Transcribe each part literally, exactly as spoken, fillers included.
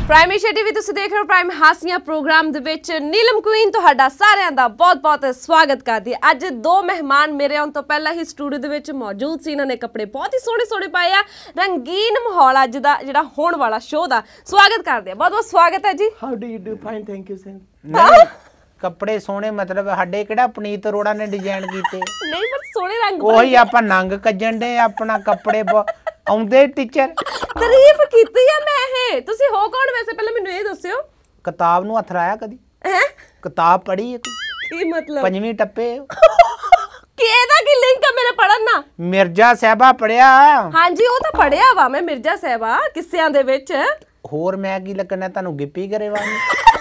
Prime Asia TV ਤੁਸੀਂ ਦੇਖ ਰਹੇ ਹੋ ਪ੍ਰਾਈਮ ਹਾਸੀਆਂ ਪ੍ਰੋਗਰਾਮ ਦੇ ਵਿੱਚ ਨੀਲਮ ਕੁਈਨ ਤੁਹਾਡਾ ਸਾਰਿਆਂ ਦਾ ਬਹੁਤ-ਬਹੁਤ ਸਵਾਗਤ ਕਰਦੀ ਹੈ। ਅੱਜ ਦੋ ਮਹਿਮਾਨ ਮੇਰੇ ਆਉਣ ਤੋਂ ਪਹਿਲਾਂ ਹੀ ਸਟੂਡੀਓ ਦੇ ਵਿੱਚ ਮੌਜੂਦ ਸੀ। ਇਹਨਾਂ ਨੇ ਕੱਪੜੇ ਬਹੁਤ ਹੀ ਸੋਹਣੇ ਸੋਹਣੇ ਪਾਏ ਆ। ਰੰਗੀਨ ਮਾਹੌਲ ਅੱਜ ਦਾ ਜਿਹੜਾ ਹੋਣ ਵਾਲਾ ਸ਼ੋਅ ਦਾ ਸਵਾਗਤ ਕਰਦੇ ਆ। ਬਹੁਤ-ਬਹੁਤ ਸਵਾਗਤ ਹੈ ਜੀ। How do you do? Fine, thank you sir. ਕੱਪੜੇ ਸੋਹਣੇ ਮਤਲਬ ਸਾਡੇ ਕਿਹੜਾ ਪਨੀਤ ਅਰੋੜਾ ਨੇ ਡਿਜ਼ਾਈਨ ਕੀਤੇ? ਨਹੀਂ ਪਰ ਸੋਹਣੇ ਰੰਗ ਉਹੀ ਆਪਾਂ ਨੰਗ ਕੱਜਣ ਦੇ ਆਪਣਾ ਕੱਪੜੇ ਆਉਂਦੇ ਟੀਚਰ ਤਾਰੀਫ ਕੀਤੀ ਆ ਮੈਂ। ਇਹ ਤੁਸੀਂ ਹੋ ਕੌਣ ਵੈਸੇ ਪਹਿਲਾਂ ਮੈਨੂੰ ਇਹ ਦੱਸਿਓ। ਕਿਤਾਬ ਨੂੰ ਹੱਥ ਲਾਇਆ ਕਦੀ? ਹੈ ਕਿਤਾਬ ਪੜ੍ਹੀ ਹੈ? ਕੀ ਮਤਲਬ? ਪੰਜਵੀਂ ਟੱਪੇ ਕਿ ਇਹਦਾ ਕੀ ਲਿੰਕ ਆ ਮੇਰੇ ਪੜਨ ਨਾਲ? ਮਿਰਜ਼ਾ ਸਾਹਿਬਾ ਪੜਿਆ? ਹਾਂਜੀ ਉਹ ਤਾਂ ਪੜਿਆ ਵਾ ਮੈਂ ਮਿਰਜ਼ਾ ਸਾਹਿਬਾ ਕਿੱਸਿਆਂ ਦੇ ਵਿੱਚ। ਹੋਰ ਮੈਂ ਕੀ ਲੱਗਣਾ ਤੁਹਾਨੂੰ ਗਿੱਪੀ ਗਰੇਵਾਲ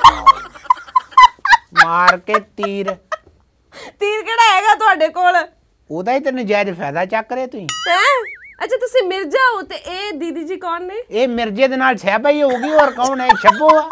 ਮਾਰ ਕੇ ਤੀਰ। ਤੀਰ ਕਿਹੜਾ ਹੈਗਾ ਤੁਹਾਡੇ ਕੋਲ? ਉਹਦਾ ਹੀ ਤੇ ਨਜਾਇਜ਼ ਫਾਇਦਾ ਚੱਕ ਰਹੇ ਤੁਸੀਂ। ਹੈ ਅੱਛਾ ਤੁਸੀਂ ਮਿਰਜ਼ਾ ਹੋ ਤੇ ਇਹ ਦੀਦੀ ਜੀ ਕੌਣ ਨੇ? ਇਹ ਮਿਰਜ਼ੇ ਦੇ ਨਾਲ ਸਾਹਿਬਾ ਹੀ ਹੋਊਗੀ। ਹੋਰ ਕੌਣ ਹੈ? ਛੱਬੋ ਆ।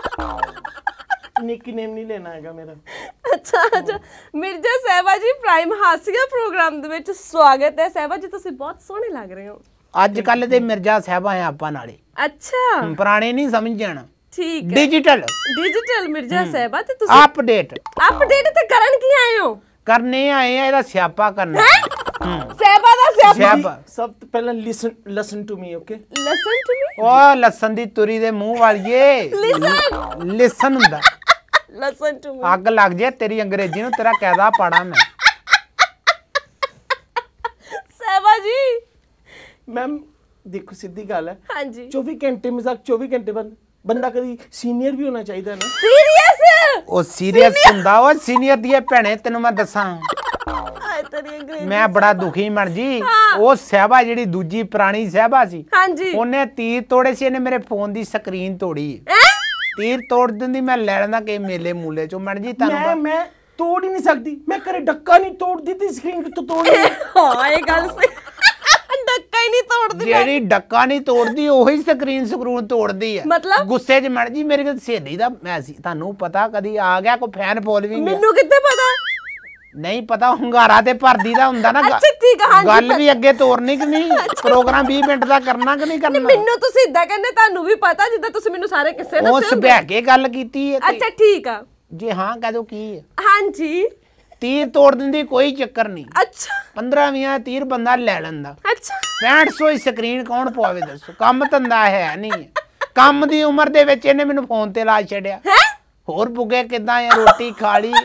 ਨਿੱਕੀ ਨੇਮ ਨਹੀਂ ਲੈਣਾ ਹੈਗਾ ਮੇਰਾ। ਅੱਛਾ ਅੱਛਾ ਮਿਰਜ਼ਾ ਸਾਹਿਬਾ ਜੀ ਪ੍ਰਾਈਮ ਹਾਸੀਆ ਪ੍ਰੋਗਰਾਮ ਦੇ ਵਿੱਚ ਸਵਾਗਤ ਹੈ। ਸਾਹਿਬਾ ਜੀ ਤੁਸੀਂ ਬਹੁਤ ਸੋਹਣੇ ਲੱਗ ਰਹੇ ਹੋ। ਅੱਜ ਕੱਲ ਦੇ ਮਿਰਜ਼ਾ ਸਾਹਿਬਾ ਆ ਆਪਾਂ ਨਾਲੇ। ਅੱਛਾ ਪੁਰਾਣੇ ਨਹੀਂ ਸਮਝ ਜਾਣਾ। ਠੀਕ ਹੈ ਡਿਜੀਟਲ ਡਿਜੀਟਲ ਮਿਰਜ਼ਾ ਸਾਹਿਬਾ ਤੇ ਤੁਸੀਂ ਅਪਡੇਟ ਅਪਡੇਟ ਤੇ ਕਰਨ ਕੀ ਆਏ ਹੋ? ਕਰਨੇ ਆਏ ਆ ਇਹਦਾ ਸਿਆਪਾ ਕਰਨਾ। ਸਾਹਿਬਾ ਦਾ ਸਿਆਪਾ। ਸਭ ਤੋਂ ਪਹਿਲਾਂ listen listen to me, okay? Listen to me. ਉਹ ਲਸਣ ਦੀ ਤੁਰੀ ਦੇ ਮੂੰਹ ਵਾਲੀਏ। ਲਿਸਨ ਲਿਸਨ ਹੁੰਦਾ। Listen to me. ਅੱਗ ਲੱਗ ਜੇ ਤੇਰੀ ਅੰਗਰੇਜ਼ੀ ਨੂੰ, ਤੇਰਾ ਕਾਇਦਾ ਪਾੜਾ ਮੈਂ। ਸਾਹਿਬਾ ਜੀ ਮੈਮ ਦੇਖੋ ਸਿੱਧੀ ਗੱਲ ਹੈ। ਹਾਂਜੀ ਚੌਵੀ ਘੰਟੇ ਮਜ਼ਾਕ ਚੌਵੀ ਘੰਟੇ ਬੰਦ ਬੰਦਾ ਕਦੀ ਸੀਨੀਅਰ ਵੀ ਹੋਣਾ ਚਾਹੀਦਾ ਨਾ। ਸੀਰੀਅਸ? ਉਹ ਸੀਰੀਅਸ ਹੁੰਦਾ। ਉਹ ਸੀਨੀਅਰ ਦੀ ਭੈਣੇ ਤੈਨੂੰ ਮੈਂ ਦੱਸਾਂ ਆਏ ਤੇਰੀ ਅੰਗਰੇਜ਼ੀ। ਮੈਂ ਬੜਾ ਦੁਖੀ ਮਰ ਜੀ। ਉਹ ਸਾਹਿਬਾ ਜਿਹੜੀ ਦੂਜੀ ਪੁਰਾਣੀ ਸਾਹਿਬਾ ਸੀ ਹਾਂਜੀ ਉਹਨੇ ਤੀਰ ਤੋੜੇ ਸੀ। ਇਹਨੇ ਮੇਰੇ ਫੋਨ ਦੀ ਸਕਰੀਨ ਤੋੜੀ। ਤੀਰ ਤੋੜ ਦਿੰਦੀ ਮੈਂ ਲੈ ਲੈਂਦਾ ਕਿ ਮੇਲੇ ਮੂਲੇ ਚੋਂ ਮਰ ਜੀ। ਮੈਂ ਤੁਹਾਨੂੰ ਮੈਂ ਤੋੜ ਹੀ ਨਹੀਂ ਸਕਦੀ। ਮੈਂ ਘਰੇ ਡੱਕਾ ਨਹੀਂ ਤੋੜਦੀ ਤੇ ਸਕਰੀਨ ਕਿੱਥੋਂ ਤੋੜਨੀ? ਹਾਂ ਇਹ ਗੱਲ ਸਹੀ। ਡੱਕਾ ਹੀ ਨਹੀਂ ਤੋੜਦੀ। ਜਿਹੜੀ ਡੱਕਾ ਨਹੀਂ ਤੋੜਦੀ ਉਹੀ ਸਕਰੀਨ ਸਕਰੂਨ ਤੋੜਦੀ ਹੈ। ਮਤਲਬ ਗੁੱਸੇ 'ਚ ਮੜ ਜੀ ਮੇਰੇ ਕੋਲ ਸਹੇਲੀ ਦਾ ਮੈਂ ਸੀ। ਤੁਹਾਨੂੰ ਪਤਾ ਕਦੀ ਆ ਗਿਆ ਕੋਈ ਫੈਨ ਫੋਲੋਇੰਗ? ਮੈਨੂੰ ਕਿੱਥੇ ਪਤਾ? ਨਹੀਂ ਪਤਾ ਹੁੰਗਾਰਾ ਤੇ ਭਰਦੀ ਦਾ ਹੁੰਦਾ ਨਾ। ਅੱਛਾ ਠੀਕ ਆ। ਹਾਂਜੀ ਗੱਲ ਵੀ ਅੱਗੇ ਤੋਰਨੀ ਕਿ ਨਹੀਂ? ਪ੍ਰੋਗਰਾਮ ਵੀਹ ਮਿੰਟ ਦਾ ਕਰਨਾ ਕਿ ਨਹੀਂ ਕਰਨਾ? ਮੈਨੂੰ ਤੁਸੀਂ ਇਦਾਂ ਕਹਿੰਦੇ ਤੁਹਾਨੂੰ ਵੀ ਪਤਾ ਜਿੱਦਾਂ ਤੁਸੀਂ ਮੈਨੂੰ ਸਾਰੇ ਕਿੱਸੇ ਦੱਸੇ। ਉਸ ਬਹਿ ਕੇ ਗੱਲ ਕੀਤੀ ਹੈ। ਅੱਛਾ ਠੀਕ ਆ। ਜੇ ਹਾਂ ਕਹਿ ਦੋ ਕੀ ਹੈ? ਹਾਂਜੀ ਤੀਰ ਤੋੜ ਦਿੰਦੀ ਕੋਈ ਚੱਕਰ ਨਹੀਂ। ਅੱਛਾ ਪੰਦਰਾਂ ਵੀਹ ਤੀਰ ਬੰਦਾ ਲੈ ਲੈਂਦਾ। ਅੱਛਾ ਪੈਂਹਠ ਸੌ ਹੀ ਸਕਰੀਨ ਕੌਣ ਪਵਾਵੇ ਦੱਸੋ? ਕੰਮ ਧੰਦਾ ਹੈ ਨਹੀਂ। ਕੰਮ ਦੀ ਉਮਰ ਦੇ ਵਿੱਚ ਇਹਨੇ ਮੈਨੂੰ ਫੋਨ ਤੇ ਲਾ ਛੱਡਿਆ। ਹੋਰ ਬੁੱਗੇ ਕਿੱਦਾਂ ਆ? ਰੋਟੀ ਖਾ ਲਈ।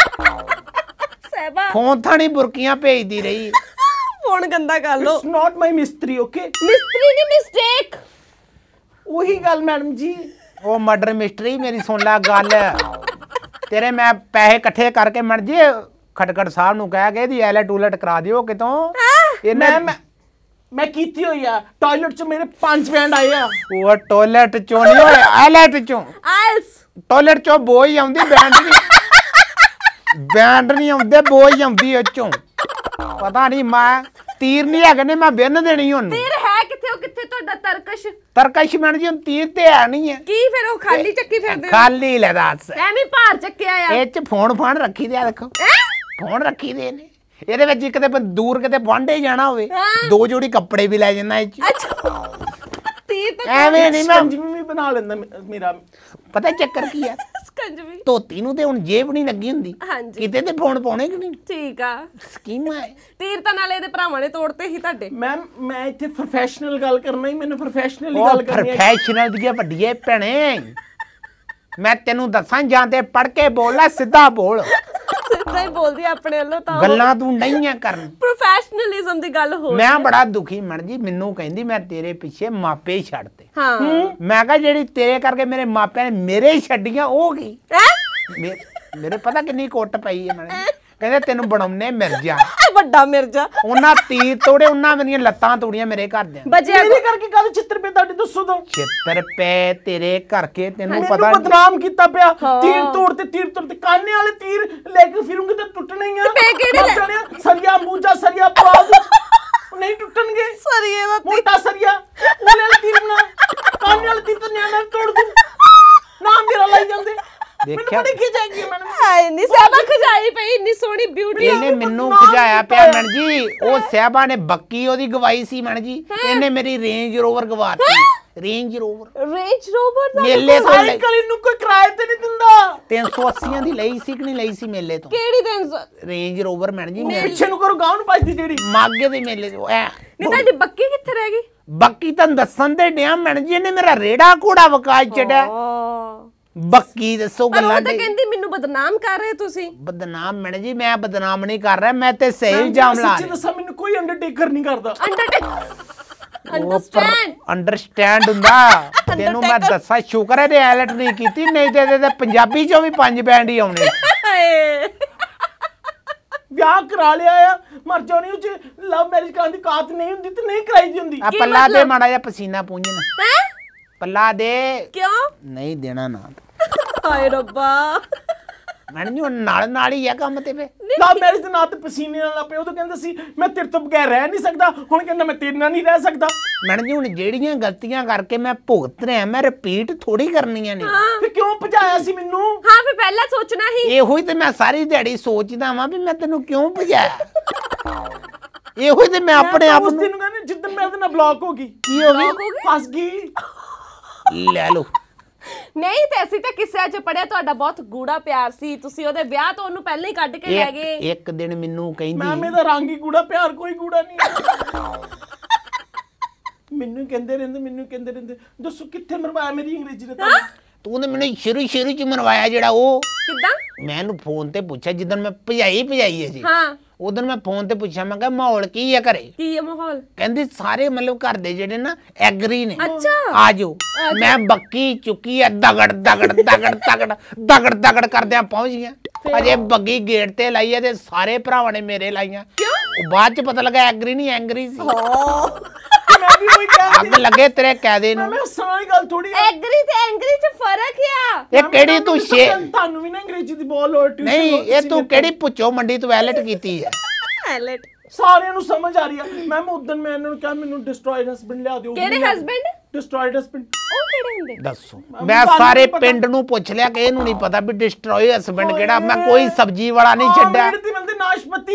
ਸਾਹਿਬਾ ਫੋਨ ਥਾਣੀ ਬੁਰਕੀਆਂ ਭੇਜਦੀ ਰਹੀ। ਫੋਨ ਗੰਦਾ ਕਰ ਲੋ। ਇਟਸ ਨਾਟ ਮਾਈ ਮਿਸਤਰੀ, ਓਕੇ? ਮਿਸਤਰੀ ਨਹੀਂ ਮਿਸਟੇਕ। ਉਹੀ ਗੱਲ ਮੈਡਮ ਜੀ। ਉਹ ਮਰਡਰ ਮਿਸਟਰੀ ਮੇਰੀ ਸੁਣ ਲੈ ਗੱਲ। ਤੇਰੇ ਮੈਂ ਪੈਸੇ ਇਕੱਠੇ ਕਰਕੇ ਮਰ ਜੇ ਖਟਕੜ ਸਾਹਿਬ ਨੂੰ ਕਹਿ ਕੇ ਇਹਦੀ ਐਲਟ ਉਲਟ ਕਰਾ ਦਿਓ ਕਿਤੋਂ। ਮੈਂ ਮੈਂ ਮੈਂ ਕੀਤੀ ਹੋਈ ਆ। ਟਾਇਲਟ ਚ ਮੇਰੇ ਪੰਜ ਬੈਂਡ ਆਏ ਆ। ਉਹ ਟਾਇਲਟ ਚੋਂ ਨਹੀਂ ਹੋਏ ਐਲਟ ਚੋਂ। ਆਇਲਸ ਟਾਇਲਟ ਚੋਂ ਬੋਈ ਆਉਂਦੀ ਬੈਂਡ ਨਹੀਂ। ਬੈਂਡ ਨਹੀਂ ਆਉਂਦੇ ਬੋਈ ਆਉਂਦੀ ਉਹ ਚੋਂ। ਪਤਾ ਨਹੀਂ ਮੈਂ ਤੀਰ ਨਹੀਂ ਹੈਗੇ ਨੇ ਮੈਂ ਬਿੰਨ ਦੇਣੀ ਹੁਣ। ਤੀਰ ਹੈ ਕਿੱਥੇ? ਉਹ ਕਿੱਥੇ ਤੁਹਾਡਾ ਤਰਕਸ਼? ਤਰਕਸ਼ ਬਣ ਜੀ ਹੁਣ ਤੀਰ ਤੇ ਹੈ ਨਹੀਂ ਹੈ। ਕੀ ਫਿਰ ਉਹ ਖਾਲੀ ਚੱਕੀ ਫਿਰਦੇ? ਖਾਲੀ ਲੈ ਦੱਸ। ਐਵੇਂ ਭਾਰ ਚੱਕਿਆ ਆ। ਇਹ ਚ ਫੋਨ ਫਾਨ ਰੱਖੀ ਦੇ ਆ ਦੇਖੋ। ਫੋਨ ਰੱਖੀ ਦੇ ਨੇ ਇਹਦੇ ਵਿੱਚ। ਕਿਤੇ ਦੂਰ ਕਿਤੇ ਵਾਂਢੇ ਜਾਣਾ ਹੋਵੇ ਦੋ ਜੋੜੀ ਕੱਪੜੇ ਵੀ ਲੈ ਜਾਂਦਾ ਇਹ ਚ। ਅੱਛਾ ਤੀਰ ਤਾਂ ਐਵੇਂ ਨਹੀਂ ਮੈਂ ਸਕੰਜਵੀ ਵੀ ਬਣਾ ਲੈਂਦਾ ਮੇਰਾ। ਪਤਾ ਚੱਕਰ ਕੀ ਆ? ਸਕੰਜਵੀ ਧੋਤੀ ਨੂੰ ਤੇ ਹੁਣ ਜੇਬ ਨਹੀਂ ਲੱਗੀ ਹੁੰਦੀ। ਹਾਂਜੀ ਕਿਤੇ ਤੇ ਫੋਨ ਪਾਉਣੇ ਕਿ ਨਹੀਂ? ਠੀਕ ਆ। ਸਕੀਮ ਹੈ। ਤੀਰ ਤਾਂ ਨਾਲੇ ਇਹਦੇ ਭਰਾਵਾਂ ਨੇ ਤੋੜਤੇ ਸੀ ਤੁਹਾਡੇ। ਮੈਮ ਮੈਂ ਇੱਥੇ ਪ੍ਰੋਫੈਸ਼ਨਲ ਗੱਲ ਕਰਨਾ ਹੀ ਮੈਨੂੰ ਪ੍ਰੋਫੈਸ਼ਨਲ ਹੀ ਉਹ ਗੱਲ ਕਰਨੀ ਹੈ। ਪ੍ਰੋਫੈਸ਼ਨਲ ਦੀਆਂ ਵੱਡੀਏ ਭੈਣੇ ਮੈਂ ਤੈਨੂੰ ਦੱਸਾਂ ਜਾਂ ਤੇ ਪੜ ਕੇ ਬੋਲ ਲੈ ਸਿੱਧਾ ਬੋਲ। ਸਿੱਧਾ ਹੀ ਬੋਲਦੀ ਆਪਣੇ ਵੱਲੋਂ ਤਾਂ। ਗੱਲਾਂ ਤੂੰ ਨਹੀਂ ਆ ਕਰਨ। ਪ੍ਰੋਫੈਸ਼ਨਲਿਜ਼ਮ ਦੀ ਗੱਲ ਹੋ। ਮੈਂ ਬੜਾ ਦੁਖੀ ਮਣ ਜੀ। ਮੈਨੂੰ ਕਹਿੰਦੀ ਮੈਂ ਤੇਰੇ ਪਿੱਛੇ ਮਾਪੇ ਹੀ ਛੱਡਤੇ। ਹਾਂ ਮੈਂ ਕਿਹਾ ਜਿਹੜੀ ਤੇਰੇ ਕਰਕੇ ਮੇਰੇ ਮਾਪਿਆਂ ਨੇ ਮੇਰੇ ਹੀ ਛੱਡੀਆਂ ਉਹ ਕੀ? ਮੇਰੇ ਪਤਾ ਕਿੰਨੀ ਕੁੱਟ ਪਈ ਹੈ ਮੈਨੂੰ। ਕਹਿੰਦੇ ਤੈਨੂੰ ਬਣਾਉਣੇ ਮਿਰਜ਼ਾ। ਵੱਡਾ ਮਿਰਜ਼ਾ। ਉਹਨਾਂ ਤੀਰ ਤੋੜੇ ਉਹਨਾਂ ਮੇਰੀਆਂ ਲੱਤਾਂ ਤੋੜੀਆਂ ਮੇਰੇ ਘਰਦਿਆਂ। ਬਜਿਆ ਮੇਰੇ ਕਰਕੇ ਕੱਲ ਚਿੱਤਰ ਪੇ ਤੁਹਾਡੇ ਦੱਸੋ ਤਾਂ। ਚਿੱਤਰ ਪੈ ਤੇਰੇ ਕਰਕੇ ਤੈਨੂੰ ਮੈਨੂੰ ਪਤਾ ਬਦਨਾਮ ਕੀਤਾ ਪਿਆ। ਤੀਰ ਤੋੜ ਤੇ ਤੀਰ ਤੋੜ ਤੇ ਕਾਨੇ ਵਾਲੇ ਤੀਰ ਲੈ ਕੇ ਫਿਰੂੰਗੇ ਤਾਂ ਟੁੱਟਣੇ ਹੀ ਆ। ਪੇ ਕਿਹੜੇ? ਸਰੀਆ ਮੂਜਾ ਸਰੀਆ ਪਾਗ ਨਹੀਂ ਟੁੱਟਣਗੇ। ਸਰੀਏ ਦਾ ਮੋਟਾ ਸਰੀਆ ਉਹਨੇ ਵਾਲੇ ਤੀਰ ਨਾ ਕਾਨੇ ਵਾਲੇ ਤੀਰ ਤਾਂ ਨਿਆਣਾ ਤੋੜ ਦੂੰ। ਨਾਮ ਮੇਰਾ ਲਾਈ ਜਾਂਦੇ। ਦੇਖਿਆ ਬੜੀ ਖਿਜਾਈ ਮੈਨੂੰ। ਹਾਏ ਨਹੀਂ ਸਾਹਿਬਾ ਖਜਾਈ ਪਈ ਇੰਨੀ ਸੋਹਣੀ ਬਿਊਟੀ। ਇਹਨੇ ਮੈਨੂੰ ਖਜਾਇਆ ਪਿਆ ਮਣ ਜੀ। ਉਹ ਸਾਹਿਬਾ ਨੇ ਬੱਕੀ ਉਹਦੀ ਗਵਾਈ ਸੀ ਮਣ ਜੀ। ਇਹਨੇ ਮੇਰੀ ਰੇਂਜ ਰੋਵਰ ਗਵਾਤੀ। ਰੇਂਜ ਰੋਵਰ ਰੇਂਜ ਰੋਵਰ ਦਾ ਮੇਲੇ ਤੋਂ ਲਈ ਸਾਈਕਲ ਇਹਨੂੰ ਕੋਈ ਕਿਰਾਏ ਤੇ ਨਹੀਂ ਦਿੰਦਾ। ਤਿੰਨ ਸੌ ਅੱਸੀ ਦੀ ਲਈ ਸੀ ਕਿ ਨਹੀਂ ਲਈ ਸੀ ਮੇਲੇ ਤੋਂ? ਕਿਹੜੀ ਦਿਨ ਰੇਂਜ ਰੋਵਰ ਮੈਡਮ ਜੀ ਮੈਂ ਪਿੱਛੇ ਨੂੰ ਕਰੋ ਗਾਉਂ ਨੂੰ ਭੱਜਦੀ ਜਿਹੜੀ ਮਾਗੇ ਦੇ ਮੇਲੇ ਤੋਂ ਐ ਨਹੀਂ ਤੁਹਾਡੀ ਬੱਕੀ ਕਿੱਥੇ ਰਹਿ ਗਈ? ਬੱਕੀ ਤਾਂ ਦੱਸਣ ਤੇ ਡਿਆ ਮੈਡਮ ਜੀ ਨੇ ਮੇਰਾ ਰੇੜਾ ਘੋੜਾ ਵਕਾ ਛੱਡਿਆ। ਬੱਕੀ ਦੱਸੋ ਪਰ ਗੱਲਾਂ ਉਹ ਤਾਂ ਕਹਿੰਦੀ ਮੈਨੂੰ ਬਦਨਾਮ ਕਰ ਰਹੇ ਤੁਸੀਂ। ਬਦਨਾਮ ਮੈਡਮ ਜੀ ਮੈਂ ਬਦਨਾਮ ਨਹੀਂ ਕਰ ਰਿਹਾ, ਮੈਂ ਤੇ ਸਹੀ ਇਲਜ਼ਾਮ ਲਾ ਸੱਚੀ ਦੱਸਾਂ ਮੈਨੂੰ ਕੋਈ ਅੰਡਰਟੇਕਰ ਨਹੀਂ ਕਰਦਾ। ਅੰਡਰਸਟੈਂਡ ਅੰਡਰਸਟੈਂਡ ਹੁੰਦਾ ਤੈਨੂੰ ਮੈਂ ਦੱਸਾਂ। ਸ਼ੁਕਰ ਹੈ ਤੇ ਐਲਟ ਨਹੀਂ ਕੀਤੀ, ਨਹੀਂ ਤੇ ਇਹਦੇ ਪੰਜਾਬੀ ਚੋਂ ਵੀ ਪੰਜ ਬੈਂਡ ਹੀ ਆਉਣੇ। ਵਿਆਹ ਕਰਾ ਲਿਆ ਆ ਮਰ ਜਾਣੀ ਉਹ ਚ ਲਵ ਮੈਰਿਜ ਕਰਾਉਣ ਦੀ ਕਾਤ ਨਹੀਂ ਹੁੰਦੀ ਤੇ ਨਹੀਂ ਕਰਾਈ ਦੀ ਹੁੰਦੀ। ਆ ਪੱਲਾ ਦੇ ਮਾੜਾ ਜਿਹਾ ਪਸੀਨਾ ਪੂੰਝਣਾ ਹੈ ਪੱਲਾ ਦੇ। ਕਿਉਂ ਨਹੀਂ ਦੇਣਾ ਨਾ ਹਾਏ ਰੱਬਾ। ਮੈਡਮ ਜੀ ਨਾਲ ਨਾਲ ਹੀ ਆ ਕੰਮ ਤੇ ਵੇ। ਲਵ ਮੈਰਿਜ ਦੇ ਨਾਂ ਤੇ ਪਸੀਨੇ ਨਾਲ ਲੱਪੇ। ਉਹ ਤਾਂ ਕਹਿੰਦਾ ਸੀ ਮੈਂ ਤੇਰੇ ਤੋਂ ਬਗੈਰ ਰਹਿ ਨਹੀਂ ਸਕਦਾ, ਹੁਣ ਕਹਿੰਦਾ ਮੈਂ ਤੇਰੇ ਨਾਲ ਨਹੀਂ ਰਹਿ ਸਕਦਾ। ਮੈਡਮ ਜੀ ਹੁਣ ਜਿਹੜੀਆਂ ਗਲਤੀਆਂ ਕਰਕੇ ਮੈਂ ਭੁਗਤ ਰਿਹਾ ਮੈਂ ਰਿਪੀਟ ਥੋੜੀ ਕਰਨੀਆਂ ਨੇ। ਫਿਰ ਕਿਉਂ ਭਜਾਇਆ ਸੀ ਮੈਨੂੰ? ਹਾਂ ਫਿਰ ਪਹਿਲਾਂ ਸੋਚਣਾ ਹੀ। ਇਹੋ ਹੀ ਤੇ ਮੈਂ ਸਾਰੀ ਦਿਹਾੜੀ ਸੋਚਦਾ ਵਾਂ ਵੀ ਮੈਂ ਤੈਨੂੰ ਕਿਉਂ ਭਜਾਇਆ। ਇਹੋ ਹੀ ਤੇ ਮੈਂ ਆਪਣੇ ਆਪ ਉਸ ਨੂੰ ਦਿਨ ਕਹਿੰਦੇ ਜਿੱਦਣ ਮੈਂ ਉਹਦੇ ਨਾਲ ਬਲੌਕ ਹੋ ਗਈ ਕੀ ਹੋ ਗਈ ਫਸ ਗਈ। ਲੈ ਲਓ। ਨਹੀਂ ਤੇ ਅਸੀਂ ਤਾਂ ਕਿੱਸਿਆਂ 'ਚ ਪੜਿਆ ਤੁਹਾਡਾ ਬਹੁਤ ਗੂੜਾ ਪਿਆਰ ਸੀ, ਤੁਸੀਂ ਉਹਦੇ ਵਿਆਹ ਤੋਂ ਉਹਨੂੰ ਪਹਿਲਾਂ ਹੀ ਕੱਢ ਕੇ ਲੈ ਗਏ। ਇੱਕ ਦਿਨ ਮੈਨੂੰ ਕਹਿੰਦੀ ਮੈਂ ਮੇਰਾ ਰੰਗ ਹੀ ਗੂੜਾ, ਪਿਆਰ ਕੋਈ ਗੂੜਾ ਨਹੀਂ। ਮੈਨੂੰ ਕਹਿੰਦੇ ਰਹਿੰਦੇ ਮੈਨੂੰ ਕਹਿੰਦੇ ਰਹਿੰਦੇ ਦੱਸੋ ਕਿੱਥੇ ਮਰਵਾਇਆ ਮੇਰੀ ਅੰਗਰੇਜ਼ੀ ਨੇ ਤਾਂ। ਤੂੰ ਤੇ ਮੈਨੂੰ ਸ਼ੁਰੂ ਸ਼ੁਰੂ ਚ ਮਰਵਾਇਆ ਜਿਹੜਾ ਉਹ ਕਿੱਦਾਂ? ਮੈਂ ਇਹਨੂੰ ਫੋਨ ਤੇ ਪੁੱਛਿਆ ਜਿੱਦਣ ਮੈਂ ਭਜਾਈ ਭਜਾਈ ਹੈ ਜੀ। ਹਾਂ ਉਦੋਂ ਮੈਂ ਫੋਨ ਤੇ ਪੁੱਛਿਆ ਮੈਂ ਕਿਹਾ ਮਾਹੌਲ ਕੀ ਹੈ ਘਰੇ? ਕੀ ਹੈ ਮਾਹੌਲ? ਕਹਿੰਦੀ ਸਾਰੇ ਮਤਲਬ ਘਰ ਦੇ ਜਿਹੜੇ ਨਾ ਐਗਰੀ ਨੇ ਅੱਛਾ ਆ ਜਾਓ। ਮੈਂ ਬੱਕੀ ਚੁੱਕੀ ਆ ਦਗੜ ਦਗੜ ਦਗੜ ਦਗੜ ਦਗੜ ਦਗੜ ਕਰਦਿਆਂ ਪਹੁੰਚ ਗਿਆ। ਅਜੇ ਬੱਗੀ ਗੇਟ ਤੇ ਲਾਈ ਆ ਤੇ ਸਾਰੇ ਭਰਾਵਾਂ ਨੇ ਮੇਰੇ ਲਾਈਆਂ। ਕਿਉਂ? ਬਾਅਦ ਚ ਪਤਾ ਲੱਗਾ ਐਗਰੀ ਨਹੀਂ ਐਂਗਰੀ ਸੀ। ਮੈਂ ਵੀ ਉਹੀ ਕਹਿ ਅੱਗ ਲੱਗੇ ਤੇਰੇ ਕਾਇਦੇ ਨੂੰ। ਮੈਂ ਸਾਰੀ ਗੱਲ ਥੋੜੀ ਐਗਰੀ ਤੇ ਐਂਗਰੀ 'ਚ ਫਰਕ ਆ। ਇਹ ਕਿਹੜੀ ਤੂੰ ਸ਼ੇ ਤੁਹਾਨੂੰ ਵੀ ਨਾ ਅੰਗਰੇਜ਼ੀ ਦੀ ਬਹੁਤ ਲੋੜ ਟਿਊਸ਼ਨ ਨਹੀਂ ਇਹ ਤੂੰ ਕਿਹੜੀ ਪੁੱਛੋ ਮੰਡੀ ਤੋਂ ਵੈਲਟ ਕੀਤੀ ਹੈ? ਐਲਟ ਸਾਰਿਆਂ ਨੂੰ ਸਮਝ ਆ ਰਹੀ ਆ। ਮੈਂ ਉਦੋਂ ਮੈਂ ਇਹਨਾਂ ਨੂੰ ਕਿਹਾ ਮੈਨੂੰ ਡਿਸਟਰੋਇਡ ਹਸਬੈਂਡ ਲਿਆ ਦਿਓ। ਕਿਹੜੇ ਹਸਬੈਂਡ? ਡਿਸਟਰੋਇਡ ਹਸਬੈਂਡ ਉਹ ਕਿਹੜੇ ਹੁੰਦੇ? ਦੱਸੋ ਮੈਂ ਸਾਰੇ ਪਿੰਡ ਨੂੰ ਪੁੱਛ ਲਿਆ ਕਿ ਇਹਨੂੰ ਨਹੀਂ ਪਤਾ ਵੀ ਡਿਸਟਰੋਏ ਹਸਬੈਂਡ ਕਿਹੜਾ। ਮੈਂ ਕੋਈ ਸਬਜ਼ੀ ਵਾਲਾ ਨਹੀਂ ਛੱਡਿਆ। ਮੇਰੇ ਤੇ ਮਿਲਦੇ ਨਾਸ਼ਪਤੀ।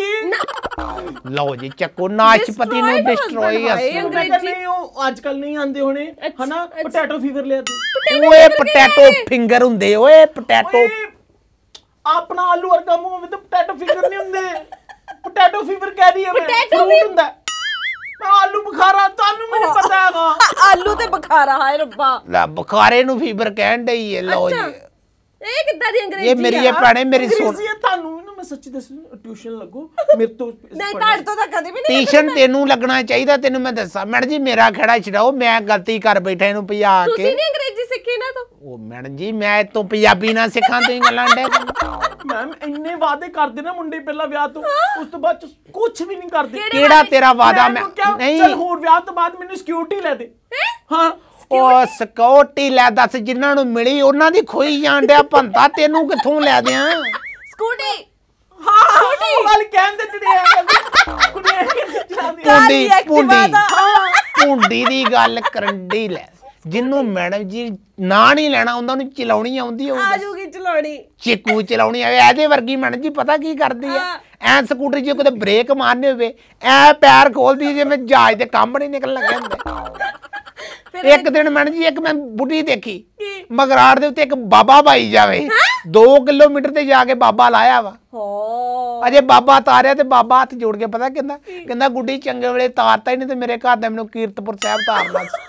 ਲਓ ਜੀ ਚੱਕੋ ਨਾਸ਼ਪਤੀ ਨੂੰ ਡਿਸਟਰੋਏ ਹਸਬੈਂਡ। ਮੈਂ ਨਹੀਂ ਉਹ ਅੱਜ ਕੱਲ ਨਹੀਂ ਆਂਦੇ ਹੋਣੇ ਹਨਾ। ਪੋਟੈਟੋ ਫੀਵਰ ਲਿਆ ਦੇ। ਓਏ ਪੋਟੈਟੋ ਫਿੰਗਰ ਹੁੰਦੇ ਓਏ ਪੋਟੈਟੋ। ਆਪਣਾ ਆਲੂ ਵਰਗਾ ਮੂੰਹ ਵਿੱਚ ਪੋਟੈਟੋ ਫਿੰਗਰ ਨਹੀਂ ਹੁੰਦੇ। ਪੋਟੈਟੋ ਫੀਵਰ ਕਹਿ ਰਹੀ ਹੈ ਮੈਂ। ਫਰੂਟ ਹੁੰਦਾ ਆਲੂ ਬੁਖਾਰਾ ਤੁਹਾਨੂੰ ਮੈਨੂੰ ਪਤਾ ਹੈਗਾ। ਆਲੂ ਤੇ ਬੁਖਾਰਾ ਹਾਏ ਰੱਬਾ। ਲੈ ਬੁਖਾਰੇ ਨੂੰ ਫੀਵਰ ਕਹਿਣ ਡਈ ਏ। ਲਓ ਜੀ ਇਹ ਕਿੱਦਾਂ ਦੀ ਅੰਗਰੇਜ਼ੀ? ਇਹ ਮੇਰੀ ਇਹ ਭੈਣੇ ਮੇਰੀ ਸੁਣ। ਤੁਹਾਨੂੰ ਨਾ ਮੈਂ ਸੱਚੀ ਦੱਸਾਂ ਟਿਊਸ਼ਨ ਲੱਗੋ ਮੇਰੇ ਤੋਂ। ਨਹੀਂ ਤੁਹਾਡੇ ਤੋਂ ਤਾਂ ਕਦੇ ਵੀ ਨਹੀਂ। ਟਿਊਸ਼ਨ ਤੈਨੂੰ ਲੱਗਣਾ ਚਾਹੀਦਾ। ਤੈਨੂੰ ਮੈਂ ਦੱਸਾਂ ਮੈਡਮ ਜੀ ਮੇਰਾ ਖੜਾ ਛਡਾਓ। ਮੈਂ ਗਲਤੀ ਕਰ ਬੈਠਾ ਇਹਨੂੰ ਭਜਾ ਕੇ। ਤੁਸੀਂ ਨਹੀਂ ਅੰਗਰੇਜ਼ੀ ਸਿੱਖੀ ਨਾ ਤੋਂ? ਉਹ ਮੈਡਮ ਜੀ ਮੈਂ ਇਤੋਂ ਪੰਜਾਬੀ ਨਾ ਸਿੱਖਾਂ ਤੁਸੀਂ ਗੱਲਾਂ ਡੇ। ਮੈਮ ਇੰਨੇ ਵਾਅਦੇ ਕਰਦੇ ਨਾ ਮੁੰਡੇ ਪਹਿਲਾਂ ਵਿਆਹ ਤੋਂ ਉਸ ਤੋਂ ਬਾਅਦ ਕੁਝ ਵੀ ਨਹੀਂ ਕਰਦੇ। ਕਿਹੜਾ ਤੇਰਾ ਵਾਅਦਾ? ਮੈਂ ਨਹੀਂ ਚੱਲ ਹੋਰ ਵਿਆਹ ਤੋਂ ਬਾਅਦ ਮੈਨੂੰ ਸਿਕਿਉਰਿਟੀ ਲੈ ਦੇ। ਹਾਂ ਉਹ ਸਿਕਿਉਰਿਟੀ ਲੈ ਦੱਸ ਜਿਨ੍ਹਾਂ ਨੂੰ ਮਿਲੀ ਉਹਨਾਂ ਦੀ ਖੋਈ ਜਾਣ ਡਿਆ ਭੰਤਾ ਤੈਨੂੰ ਕਿੱਥੋਂ ਲੈ ਦਿਆਂ? ਸਕੂਟੀ। ਹਾਂ ਸਕੂਟੀ ਵਾਲੀ ਕਹਿੰਦੇ ਜਿਹੜੇ ਆ ਕੁੜੀਆਂ ਚਲਾਉਂਦੀ ਪੁੰਡੀ ਪੁੰਡੀ ਪੁੰਡੀ ਦੀ ਗੱਲ ਕਰੰਡੀ ਲੈ। ਜਿੰਨੂੰ ਮੈਡਮ ਜੀ ਨਾਂ ਨਹੀਂ ਲੈਣਾ ਉਹਨਾਂ ਨੂੰ ਚਲਾਉਣੀ ਆਉਂਦੀ ਹੋਊ। ਆ ਜੂਗੀ ਚਲਾਉਣੀ। ਚਿੱਕੂ ਚਲਾਉਣੀ ਆਵੇ ਇਹਦੇ ਵਰਗੀ ਮੈਡਮ ਜੀ ਪਤਾ ਕੀ ਕਰਦੀ ਆ? ਐ ਸਕੂਟਰ ਜੇ ਕਿਤੇ ਬ੍ਰੇਕ ਮਾਰਨੇ ਹੋਵੇ ਐ ਪੈਰ ਖੋਲਦੀ ਜਿਵੇਂ ਜਹਾਜ਼ ਦੇ ਕੰਮ ਨਹੀਂ ਨਿਕਲਣ ਲੱਗੇ ਹੁੰਦੇ। ਇੱਕ ਦਿਨ ਮੈਡਮ ਜੀ ਇੱਕ ਮੈਂ ਬੁੱਢੀ ਦੇਖੀ ਮਗਰਾੜ ਦੇ ਉੱਤੇ ਇੱਕ ਬਾਬਾ ਭਾਈ ਜਾਵੇ। ਦੋ ਕਿਲੋਮੀਟਰ ਤੇ ਜਾ ਕੇ ਬਾਬਾ ਲਾਇਆ ਵਾ। ਹੋ ਅਜੇ ਬਾਬਾ ਤਾਰਿਆ ਤੇ ਬਾਬਾ ਹੱਥ ਜੋੜ ਕੇ ਪਤਾ ਕਹਿੰਦਾ ਕਹਿੰਦਾ ਗੁੱਡੀ ਚੰਗੇ ਵੇਲੇ ਤਾਰਤਾ ਹੀ ਨਹੀਂ ਤੇ ਮੇਰੇ ਘਰ ਦਾ ਮੈਨੂੰ ਕੀਰਤਪੁਰ ਸਾਹਿਬ ਤਾਰਨਾ ਸੀ।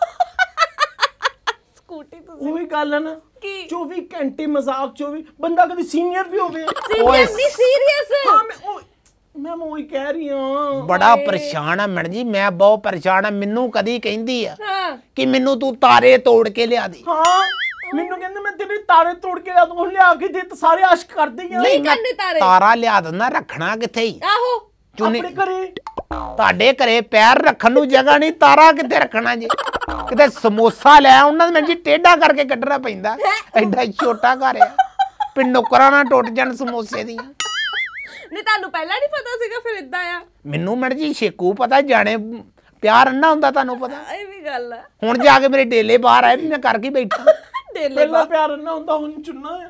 ਸਕੂਟੀ ਤੁਸੀਂ ਉਹੀ ਗੱਲ ਹੈ ਨਾ ਕੀ ਚੌਵੀ ਘੰਟੇ ਮਜ਼ਾਕ ਚੌਵੀ ਬੰਦਾ ਕਦੇ ਸੀਨੀਅਰ ਵੀ ਹੋਵੇ। ਸੀਰੀਅਸ ਨਹੀਂ ਸੀਰੀਅਸ। ਹਾਂ ਮੈਂ ਉਹ ਮੈਂ ਉਹੀ ਕਹਿ ਰਹੀ ਹਾਂ। ਬੜਾ ਪਰੇਸ਼ਾਨ ਆ ਮੈਡਮ ਜੀ ਮੈਂ ਬਹੁਤ ਪਰੇਸ਼ਾਨ ਆ। ਮੈਨੂੰ ਕਦੀ ਕਹਿੰਦੀ ਆ ਹਾਂ ਕਿ ਮੈਨੂੰ ਤੂੰ ਤਾਰੇ ਤੋੜ ਕੇ ਲਿਆ ਦੇ। ਹਾਂ ਮੈਨੂੰ ਕਹਿੰਦੇ ਮੈਂ ਤੇਰੇ ਤਾਰੇ ਤੋੜ ਕੇ ਲਿਆ ਦੂੰ ਲਿਆ ਕੇ ਦੇ ਤਾਂ ਸਾਰੇ ਆਸ਼ਕ ਕਰਦੇ ਹੀ ਆ। ਨਹੀਂ ਕਰਨੇ ਤਾਰੇ। ਤਾਰਾ ਲਿਆ ਦਿੰਦਾ ਰੱਖਣਾ ਕਿੱਥੇ ਹੀ ਆਹੋ ਚੁੰਨੀ ਆਪਣੇ ਘਰੇ ਤੁਹਾਡੇ ਘਰੇ ਪੈਰ ਰੱਖਣ ਨੂੰ ਜਗ੍ਹਾ ਨਹੀਂ ਤਾਰਾ ਕਿੱਥੇ ਰੱਖਣਾ ਜੀ? ਕਿਤੇ ਸਮੋਸਾ ਲੈ ਉਹਨਾਂ ਦੇ ਜੀ ਟੇਢਾ ਕਰਕੇ ਕੱਢਣਾ ਪੈਂਦਾ। ਐਡਾ ਛੋਟਾ ਘਰ ਆ ਪਿੰਡ ਨੁਕਰਾਂ ਨਾਲ ਟੁੱਟ ਜਾਣ ਸਮੋਸੇ ਦੀਆਂ। ਨਹੀਂ ਤੁਹਾਨੂੰ ਪਹਿਲਾਂ ਨਹੀਂ ਪਤਾ ਸੀਗਾ ਫਿਰ ਇਦਾਂ ਆ? ਮੈਨੂੰ ਮੈਡਮ ਜੀ ਛੇਕੂ ਪਤਾ ਜਾਣੇ ਪਿਆਰ ਅੰਨਾ ਹੁੰਦਾ ਤੁਹਾਨੂੰ ਪਤਾ। ਇਹ ਵੀ ਗੱਲ ਆ। ਹੁਣ ਜਾ ਕੇ ਮੇਰੇ ਡੇਲੇ ਬਾਹਰ ਆਏ ਮੈਂ ਕਰ ਕੀ ਬੈਠਾ। ਡੇਲੇ ਪਹਿਲਾਂ ਪਿਆਰ ਨਾ ਹੁੰਦਾ ਹੁਣ ਚੁੰਨਾ ਆ।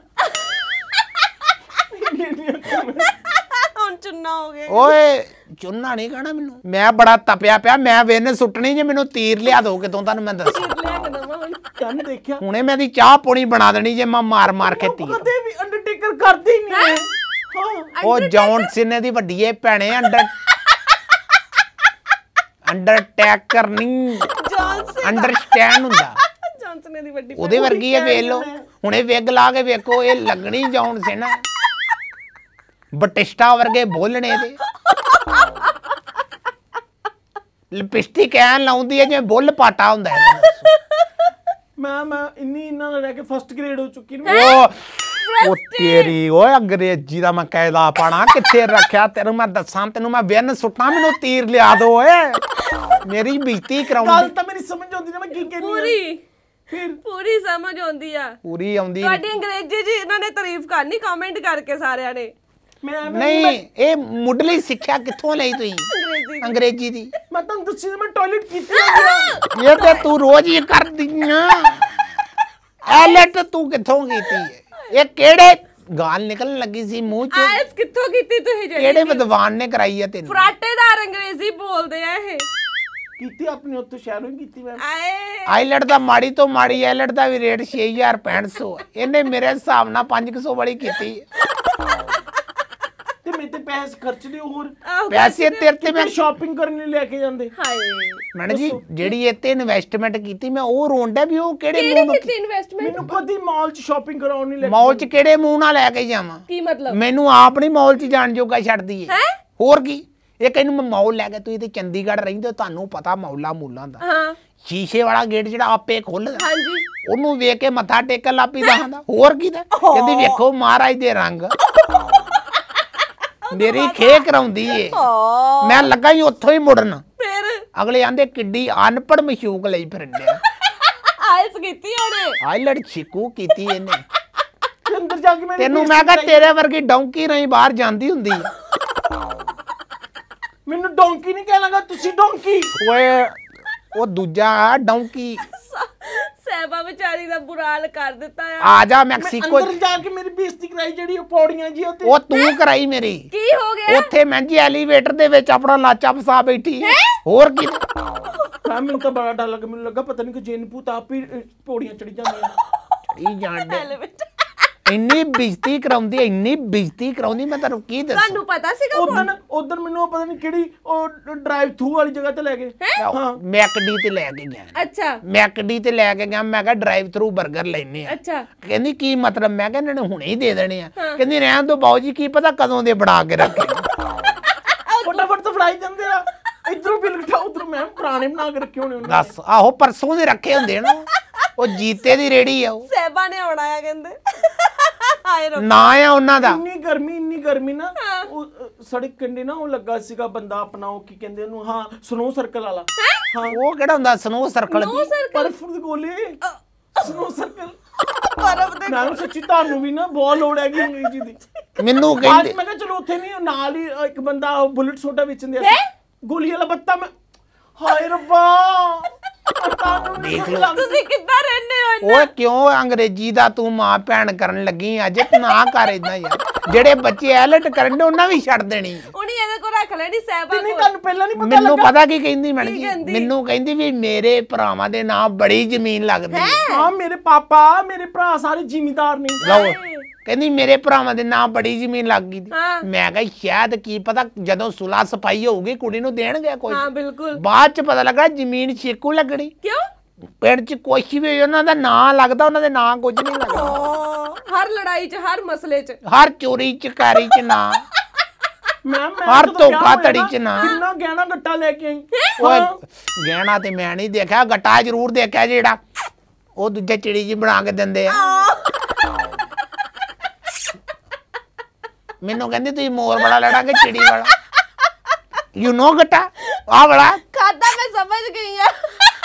ਹੁਣ ਚੁੰਨਾ ਹੋ ਗਿਆ। ਓਏ ਚੁੰਨਾ ਨਹੀਂ ਕਹਣਾ ਮੈਨੂੰ। ਮੈਂ ਬੜਾ ਤਪਿਆ ਪਿਆ। ਮੈਂ ਵੇਨ ਸੁੱਟਣੀ ਜੇ ਮੈਨੂੰ ਤੀਰ ਲਿਆ ਦੋ ਕਿਤੋਂ ਤੁਹਾਨੂੰ ਮੈਂ ਦੱਸਾਂ। ਲਿਆ ਕੇ ਦਵਾਂ ਕੰਨ ਦੇਖਿਆ ਹੁਣੇ ਮੈਂ ਦੀ ਚਾਹ ਪੋਣੀ ਬਣਾ ਦੇਣੀ ਜੇ ਮੈਂ ਮਾਰ ਮਾਰ ਕੇ ਤੀ ਕਦੇ ਵੀ ਅੰਡਰਟੇਕਰ ਕਰਦੇ ਹੀ ਨਹੀਂ ਹੈ ਹਾਂ ਉਹ ਜੌਨ ਸੀਨੇ ਦੀ ਵੱਡੀ ਏ ਭੈਣੇ ਅੰਡਰ ਅੰਡਰਟੇਕਰ ਨਹੀਂ ਜੌਨਸਨ ਅੰਡਰਸਟੈਂਡ ਹੁੰਦਾ ਜੌਨਸਨ ਦੀ ਵੱਡੀ ਉਹਦੇ ਵਰਗੀ ਏ ਵੇਖ ਲੋ ਹੁਣੇ ਵਿਗ ਲਾ ਕੇ ਵੇਖੋ ਇਹ ਲੱਗਣੀ ਜੌਨ ਸੀਨਾ ਬਟਿਸਟਾ ਵਰਗੇ ਬੋਲਣੇ ਦੇ ਲਿਪਸਟਿਕ ਐ ਲਾਉਂਦੀ ਹੈ ਜਿਵੇਂ ਬੁੱਲ ਪਾਟਾ ਹੁੰਦਾ ਹੈ ਮੈਂ ਮੈਂ ਇੰਨੀ ਇਹਨਾਂ ਨਾਲ ਰਹਿ ਕੇ ਫਸਟ ਗ੍ਰੇਡ ਹੋ ਚੁੱਕੀ ਨੂੰ ਉਹ ਉਹ ਤੇਰੀ ਓਏ ਅੰਗਰੇਜ਼ੀ ਦਾ ਮੈਂ ਕਾਇਦਾ ਪਾਣਾ ਕਿੱਥੇ ਰੱਖਿਆ ਤੈਨੂੰ ਮੈਂ ਦੱਸਾਂ ਤੈਨੂੰ ਮੈਂ ਵਿੰਨ ਸੁੱਟਾਂ ਮੈਨੂੰ ਤੀਰ ਲਿਆ ਦੋ ਓਏ ਮੇਰੀ ਬੇਇੱਜ਼ਤੀ ਗੱਲ ਕਰਾਉਂਦੀ ਤਾਂ ਮੇਰੀ ਸਮਝ ਆਉਂਦੀ ਨਾ ਮੈਂ ਕੀ ਕਹਿਣੀ ਪੂਰੀ ਫਿਰ ਪੂਰੀ ਸਮਝ ਆਉਂਦੀ ਆ ਪੂਰੀ ਆਉਂਦੀ ਤੁਹਾਡੀ ਅੰਗਰੇਜ਼ੀ ਜੀ ਇਹਨਾਂ ਨੇ ਤਾਰੀਫ ਕਰਨੀ ਕਮੈਂਟ ਕਰਕੇ ਸਾਰਿਆਂ ਨੇ ਮੈਂ ਨਹੀਂ ਇਹ ਮੁੱਢਲੀ ਸਿੱਖਿਆ ਕਿੱਥੋਂ ਲਈ ਤੁਸੀਂ ਅੰਗਰੇਜ਼ੀ ਅੰਗਰੇਜ਼ੀ ਦੀ ਮੈਂ ਤੁਹਾਨੂੰ ਦੱਸੀ ਮੈਂ ਟਾਇਲਟ ਕੀਤੀ ਆ ਇਹ ਤੇ ਤੂੰ ਰੋਜ਼ ਹੀ ਕਰਦੀ ਆ ਐਲਟ ਤੂੰ ਕਿੱਥੋਂ ਕੀਤੀ ਹੈ ਇਹ ਕਿਹੜੇ ਗਾਲ ਨਿਕਲਣ ਲੱਗੀ ਸੀ ਮੂੰਹ ਚੋਂ ਆਇਲਸ ਕਿੱਥੋਂ ਕੀਤੀ ਤੁਸੀਂ ਜਿਹੜੀ ਕਿਹੜੇ ਵਿਦਵਾਨ ਨੇ ਕਰਾਈ ਹੈ ਤੈਨੂੰ ਫਰਾਟੇਦਾਰ ਅੰਗਰੇਜ਼ੀ ਬੋਲਦੇ ਆ ਇਹ ਕੀਤੀ ਆਪਣੇ ਉੱਤੋਂ ਸ਼ਹਿਰੋਂ ਹੀ ਕੀਤੀ ਮੈਂ ਆਏ ਆਈਲਟ ਦਾ ਮਾੜੀ ਤੋਂ ਮਾੜੀ ਆਈਲਟ ਦਾ ਵੀ ਰੇਟ ਛੇ ਹਜ਼ਾਰ ਪੈਂਹਠ ਸੌ ਇਹਨੇ ਮੇਰੇ ਹਿਸਾਬ ਨਾਲ ਪੰਜ ਸੌ ਵਾਲੀ ਕੀਤੀ ਤੇ ਮੇਰੇ ਤੇ ਪੈਸੇ ਖਰਚਦੇ ਹੋਰ ਆਹੋ, ਪੈਸੇ ਤੇਰੇ ਤੇ ਮੈਂ ਮੈਂ ਸ਼ਾਪਿੰਗ ਕਰਨ ਲਈ ਲੈ ਕੇ ਜਾਂਦੇ ਹਾਏ ਮੈਡਮ ਜੀ ਜਿਹੜੀ ਇੱਥੇ ਇਨਵੈਸਟਮੈਂਟ ਕੀਤੀ ਮੈਂ ਉਹ ਰੋਂਡਾ ਵੀ ਉਹ ਕਿਹੜੇ ਕਿਹੜੀ ਮੂੰਹ ਨਾਲ ਕੀਤੀ ਇਨਵੈਸਟਮੈਂਟ ਮੈਨੂੰ ਕਦੀ ਮਾਲ 'ਚ ਸ਼ਾਪਿੰਗ ਕਰਾਉਣ ਨਹੀਂ ਲੈ ਮਾਲ 'ਚ ਕਿਹੜੇ ਮੂੰਹ ਨਾਲ ਲੈ ਕੇ ਜਾਵਾਂ ਕੀ ਮਤਲਬ ਮੈਨੂੰ ਆਪ ਨਹੀਂ ਮਾਲ 'ਚ ਜਾਣ ਜੋਗਾ ਛੱਡਦੀ ਏ ਹੈ ਹੋਰ ਕੀ ਇਹ ਕਹਿੰਨੂੰ ਮੈਂ ਮਾਲ ਲੈ ਕੇ ਤੁਸੀਂ ਤੇ ਚੰਡੀਗੜ੍ਹ ਰਹਿੰਦੇ ਹੋ ਤੁਹਾਨੂੰ ਪਤਾ ਮੌਲਾ ਮੂਲਾਂ ਦਾ ਹਾਂ ਸ਼ੀਸ਼ੇ ਵਾਲਾ ਗੇਟ ਜਿਹੜਾ ਆਪੇ ਖੁੱਲਦਾ ਹਾਂਜੀ ਉਹਨੂੰ ਵੇਖ ਕੇ ਮੱਥਾ ਟੇਕਣ ਲੱਪੀ ਦਾ ਹੁੰਦਾ ਹੋਰ ਕੀ ਦਾ ਕਹਿੰਦੀ ਵੇਖੋ ਮਹਾਰਾਜ ਦੇ ਰੰਗ ਮੇਰੀ ਖੇ ਕਰਾਉਂਦੀ ਏ ਓ ਮੈਂ ਲੱਗਾ ਹੀ ਉੱਥੋਂ ਹੀ ਮੁੜਨ ਫਿਰ ਅਗਲੇ ਆਂਦੇ ਕਿੱਡੀ ਅਨਪੜ ਮਸ਼ੂਕ ਲਈ ਫਿਰਦੇ ਆ ਆਇਲਸ ਕੀਤੀ ਉਹਨੇ ਆਈਲਟ ਛਿਕੂ ਕੀਤੀ ਇਹਨੇ ਕੇ ਅੰਦਰ ਜਾ ਕੇ ਮੈਂ ਤੈਨੂੰ ਮੈਂ ਕਹਾਂ ਤੇਰੇ ਵਰਗੀ ਡੌਂਕੀ ਰਹੀ ਬਾਹਰ ਜਾਂਦੀ ਹੁੰਦੀ ਮੈਨੂੰ ਡੋਂਕੀ ਨਹੀਂ ਕਹਿਣਾਗਾ ਤੁਸੀਂ ਡੋਂਕੀ ਓਏ ਉਹ ਦੂਜਾ ਡੌਂਕੀ ਸਹਿਬਾ ਵਿਚਾਰੀ ਦਾ ਬੁਰਾ ਹਾਲ ਕਰ ਦਿੱਤਾ ਆ ਆ ਜਾ ਮੈਕਸੀਕੋ ਅੰਦਰ ਜਾ ਕੇ ਮੇਰੀ ਬੇਇੱਜ਼ਤੀ ਕਰਾਈ ਜਿਹੜੀ ਉਹ ਪੌੜੀਆਂ ਜੀ ਉੱਤੇ ਉਹ ਤੂੰ ਕਰਾਈ ਮੇਰੀ ਕੀ ਹੋ ਗਿਆ ਉੱਥੇ ਮੈਂ ਜੀ ਐਲੀਵੇਟਰ ਦੇ ਵਿੱਚ ਆਪਣਾ ਲਾਚਾ ਫਸਾ ਬੈਠੀ ਹੋਰ ਕੀ ਮੈਂ ਮੈਨੂੰ ਤਾਂ ਬੜਾ ਡਰ ਲੱਗਾ ਮੈਨੂੰ ਲੱਗਾ ਪਤਾ ਨਹੀਂ ਕਿ ਜੇਨ ਭੂਤ ਆਪ ਹੀ ਅਹ, ਪੌੜੀਆਂ ਚੜੀ ਜਾਂਦੀਆਂ ਚੜੀ ਜਾਣ ਦੇ Elevator। ਇੰਨੀ ਬੇਇੱਜ਼ਤੀ ਕਰਾਉਂਦੀ ਇੰਨੀ ਬੇਇੱਜ਼ਤੀ ਕਰਾਉਂਦੀ ਮੈਂ ਤੈਨੂੰ ਕੀ ਦੱਸਾਂ ਤੁਹਾਨੂੰ ਪਤਾ ਸੀਗਾ ਉਦੋਂ ਉਦੋਂ ਮੈਨੂੰ ਉਹ ਪਤਾ ਨਹੀਂ ਕਿਹੜੀ ਉਹ ਡਰਾਈਵ ਥਰੂ ਵਾਲੀ ਜਗ੍ਹਾ ਤੇ ਲੈ ਗਏ ਹਾਂ ਮੈਕਡੀ ਤੇ ਲੈ ਕੇ ਗਿਆ ਅੱਛਾ ਮੈਕਡੀ ਤੇ ਲੈ ਕੇ ਗਿਆ ਮੈਂ ਕਿਹਾ ਡਰਾਈਵ ਥਰੂ 버ਗਰ ਲੈਣੇ ਆ ਅੱਛਾ ਕਹਿੰਦੀ ਕੀ ਮਤਲਬ ਮੈਂ ਕਿਹਾ ਇਹਨਾਂ ਨੇ ਹੁਣੇ ਹੀ ਦੇ ਦੇਣੇ ਆ ਕਹਿੰਦੀ ਰਹਿਣ ਦੋ ਬਾਊ ਜੀ ਕੀ ਪਤਾ ਕਦੋਂ ਦੇ ਬਣਾ ਕੇ ਰੱਖੇ ਫਟਾਫਟ ਤਾਂ ਫੜਾਈ ਜਾਂਦੇ ਆ ਇਧਰੋਂ ਬਿੱਲ ਉਠਾ ਉਧਰੋਂ ਮੈਂ ਪੁਰਾਣੇ ਬਣਾ ਕੇ ਰੱਖੇ ਹੋਣੇ ਉਹਨਾਂ ਦੱਸ ਆਹੋ ਪਰਸੋਂ ਦੇ ਰੱਖੇ ਹੁੰਦੇ ਨਾ ਉਹ ਜੀਤੇ ਦੀ ਰੇੜੀ ਆ ਉਹ ਸਹਿਬਾ ਨੇ ਆਉਣਾ ਆ ਕਹਿੰਦੇ ਹਾਏ ਰੱਬ ਨਾ ਆ ਉਹਨਾਂ ਦਾ ਇੰਨੀ ਗਰਮੀ ਇੰਨੀ ਗਰਮੀ ਨਾ ਉਹ ਅ, ਸੜਕ ਕੰਢੇ ਨਾ ਉਹ ਲੱਗਾ ਸੀਗਾ ਬੰਦਾ ਆਪਣਾ ਉਹ ਕੀ ਕਹਿੰਦੇ ਉਹਨੂੰ ਹਾਂ ਸਨੋ ਸਰਕਲ ਵਾਲਾ ਹਾਂ ਉਹ ਕਿਹੜਾ ਹੁੰਦਾ ਸਨੋ ਸਰਕਲ ਨੋ ਸਰਕਲ ਬਰਫ਼ ਦੇ ਗੋਲੇ ਸਨੋ ਸਰਕਲ ਬਰਫ ਦੇ ਮੈਂ ਸੱਚੀ ਤੁਹਾਨੂੰ ਵੀ ਨਾ ਬਹੁਤ ਲੋੜ ਹੈਗੀ ਅੰਗਰੇਜ਼ੀ ਦੀ ਮੈਨੂੰ ਅੱਜ ਕਹਿੰਦੇ ਮੈਂ ਕਿਹਾ ਚਲੋ ਉੱਥੇ ਨਹੀਂ ਨਾਲ ਹੀ ਇੱਕ ਬੰਦਾ ਬੁਲਟ ਸੋਡਾ ਵੇਚਣ ਸੀ ਗੋਲੀ ਵਾਲਾ ਬੱਤਾ ਮੈਂ ਹਾਏ ਰੱਬਾ ਤੁਹਾਨੂੰ ਨਹੀਂ ਦੇਖ ਲਓ। ਲੱਗਦਾ ਤੁਸੀਂ ਕਿੱਦਾਂ ਰਹਿੰਦੇ ਹੋ ਇੰਨਾ? ਓਏ ਕਿਉਂ ਅੰਗਰੇਜ਼ੀ ਦਾ ਤੂੰ ਮਾਂ ਭੈਣ ਕਰਨ ਲੱਗੀ ਅੱਜ ਨਾ ਕਰ ਇਦਾਂ ਯਾਰ ਜਿਹੜੇ ਬੱਚੇ ਐਲਟ ਕਰਨ ਦੇ ਉਹਨਾਂ ਵੀ ਛੱਡ ਦੇਣੀ ਨਹੀਂ ਉਹਨੇ ਇਹਦੇ ਕੋਲ ਰੱਖ ਲੈਣੀ ਸਹਿਬਾ ਕੋਲ ਤੁਹਾਨੂੰ ਪਹਿਲਾਂ ਨਹੀਂ ਪਤਾ ਮੈਨੂੰ ਪਤਾ ਕੀ ਕਹਿੰਦੀ ਮੈਡਮ ਕੀ ਜੀ ਕਹਿੰਦੀ? ਮੈਨੂੰ ਕਹਿੰਦੀ ਵੀ ਮੇਰੇ ਭਰਾਵਾਂ ਦੇ ਨਾਂ ਬੜੀ ਜ਼ਮੀਨ ਲੱਗਦੀ ਹੈ ਹਾਂ ਮੇਰੇ ਪਾਪਾ ਮੇਰੇ ਭਰਾ ਸਾਰੇ ਜ਼ਿਮੀਂਦਾਰ ਨੇ ਲਓ ਕਹਿੰਦੀ ਮੇਰੇ ਭਰਾਵਾਂ ਦੇ ਨਾਂ ਬੜੀ ਜ਼ਮੀਨ ਲੱਗ ਗਈ ਹਾਂ। ਮੈਂ ਕਿਹਾ ਸ਼ਾਇਦ ਕੀ ਪਤਾ ਜਦੋਂ ਸੁਲਾ ਸਫਾਈ ਹੋਊਗੀ ਕੁੜੀ ਨੂੰ ਦੇਣਗੇ ਕੋਈ ਹਾਂ ਬਿਲਕੁਲ ਬਾਅਦ ਚ ਪਤਾ ਲੱਗਾ ਜ਼ਮੀਨ ਛੇਕੂ ਲੱਗਣੀ ਕਿਉਂ ਪਿੰਡ ਚ ਕੁਛ ਵੀ ਹੋਏ, ਉਹਨਾਂ ਦਾ ਨਾਂ ਲੱਗਦਾ ਉਹਨਾਂ ਦੇ ਨਾਂ ਕੁਝ ਨਹੀਂ ਲੱਗਦਾ ਓ ਹਰ ਲੜਾਈ 'ਚ ਹਰ ਮਸਲੇ 'ਚ ਹਰ ਚੋਰੀ ਚਕਾਰੀ ਚ ਨਾਂ ਮੈਂ ਮੈਂ ਹਰ ਜਦੋਂ ਵਿਆਹ ਧੋਖਾ ਹੋਇਆ ਧੜੀ ਨਾ, ਚ ਨਾ। ਕਿੰਨਾ ਗਹਿਣਾ ਗੱਟਾ ਲੈ ਕੇ ਆਈ ਓਏ ਹਾਂ। ਗਹਿਣਾ ਤੇ ਮੈਂ ਨਹੀਂ ਦੇਖਿਆ ਗੱਟਾ ਜ਼ਰੂਰ ਦੇਖਿਆ ਜਿਹੜਾ ਉਹ ਦੂਜੇ ਚਿੜੀ ਜੀ ਬਣਾ ਕੇ ਦਿੰਦੇ ਆ ਮੈਨੂੰ ਕਹਿੰਦੀ ਤੁਸੀਂ ਮੋਰ ਬੜਾ ਲੜਾਂਗੇ ਚਿੜੀ ਵਾਲਾ ਯੂ ਨੋ ਗੱਟਾ ਆ ਬੜਾ ਖਾਦਾ ਮੈਂ ਸਮਝ ਗਈ ਆ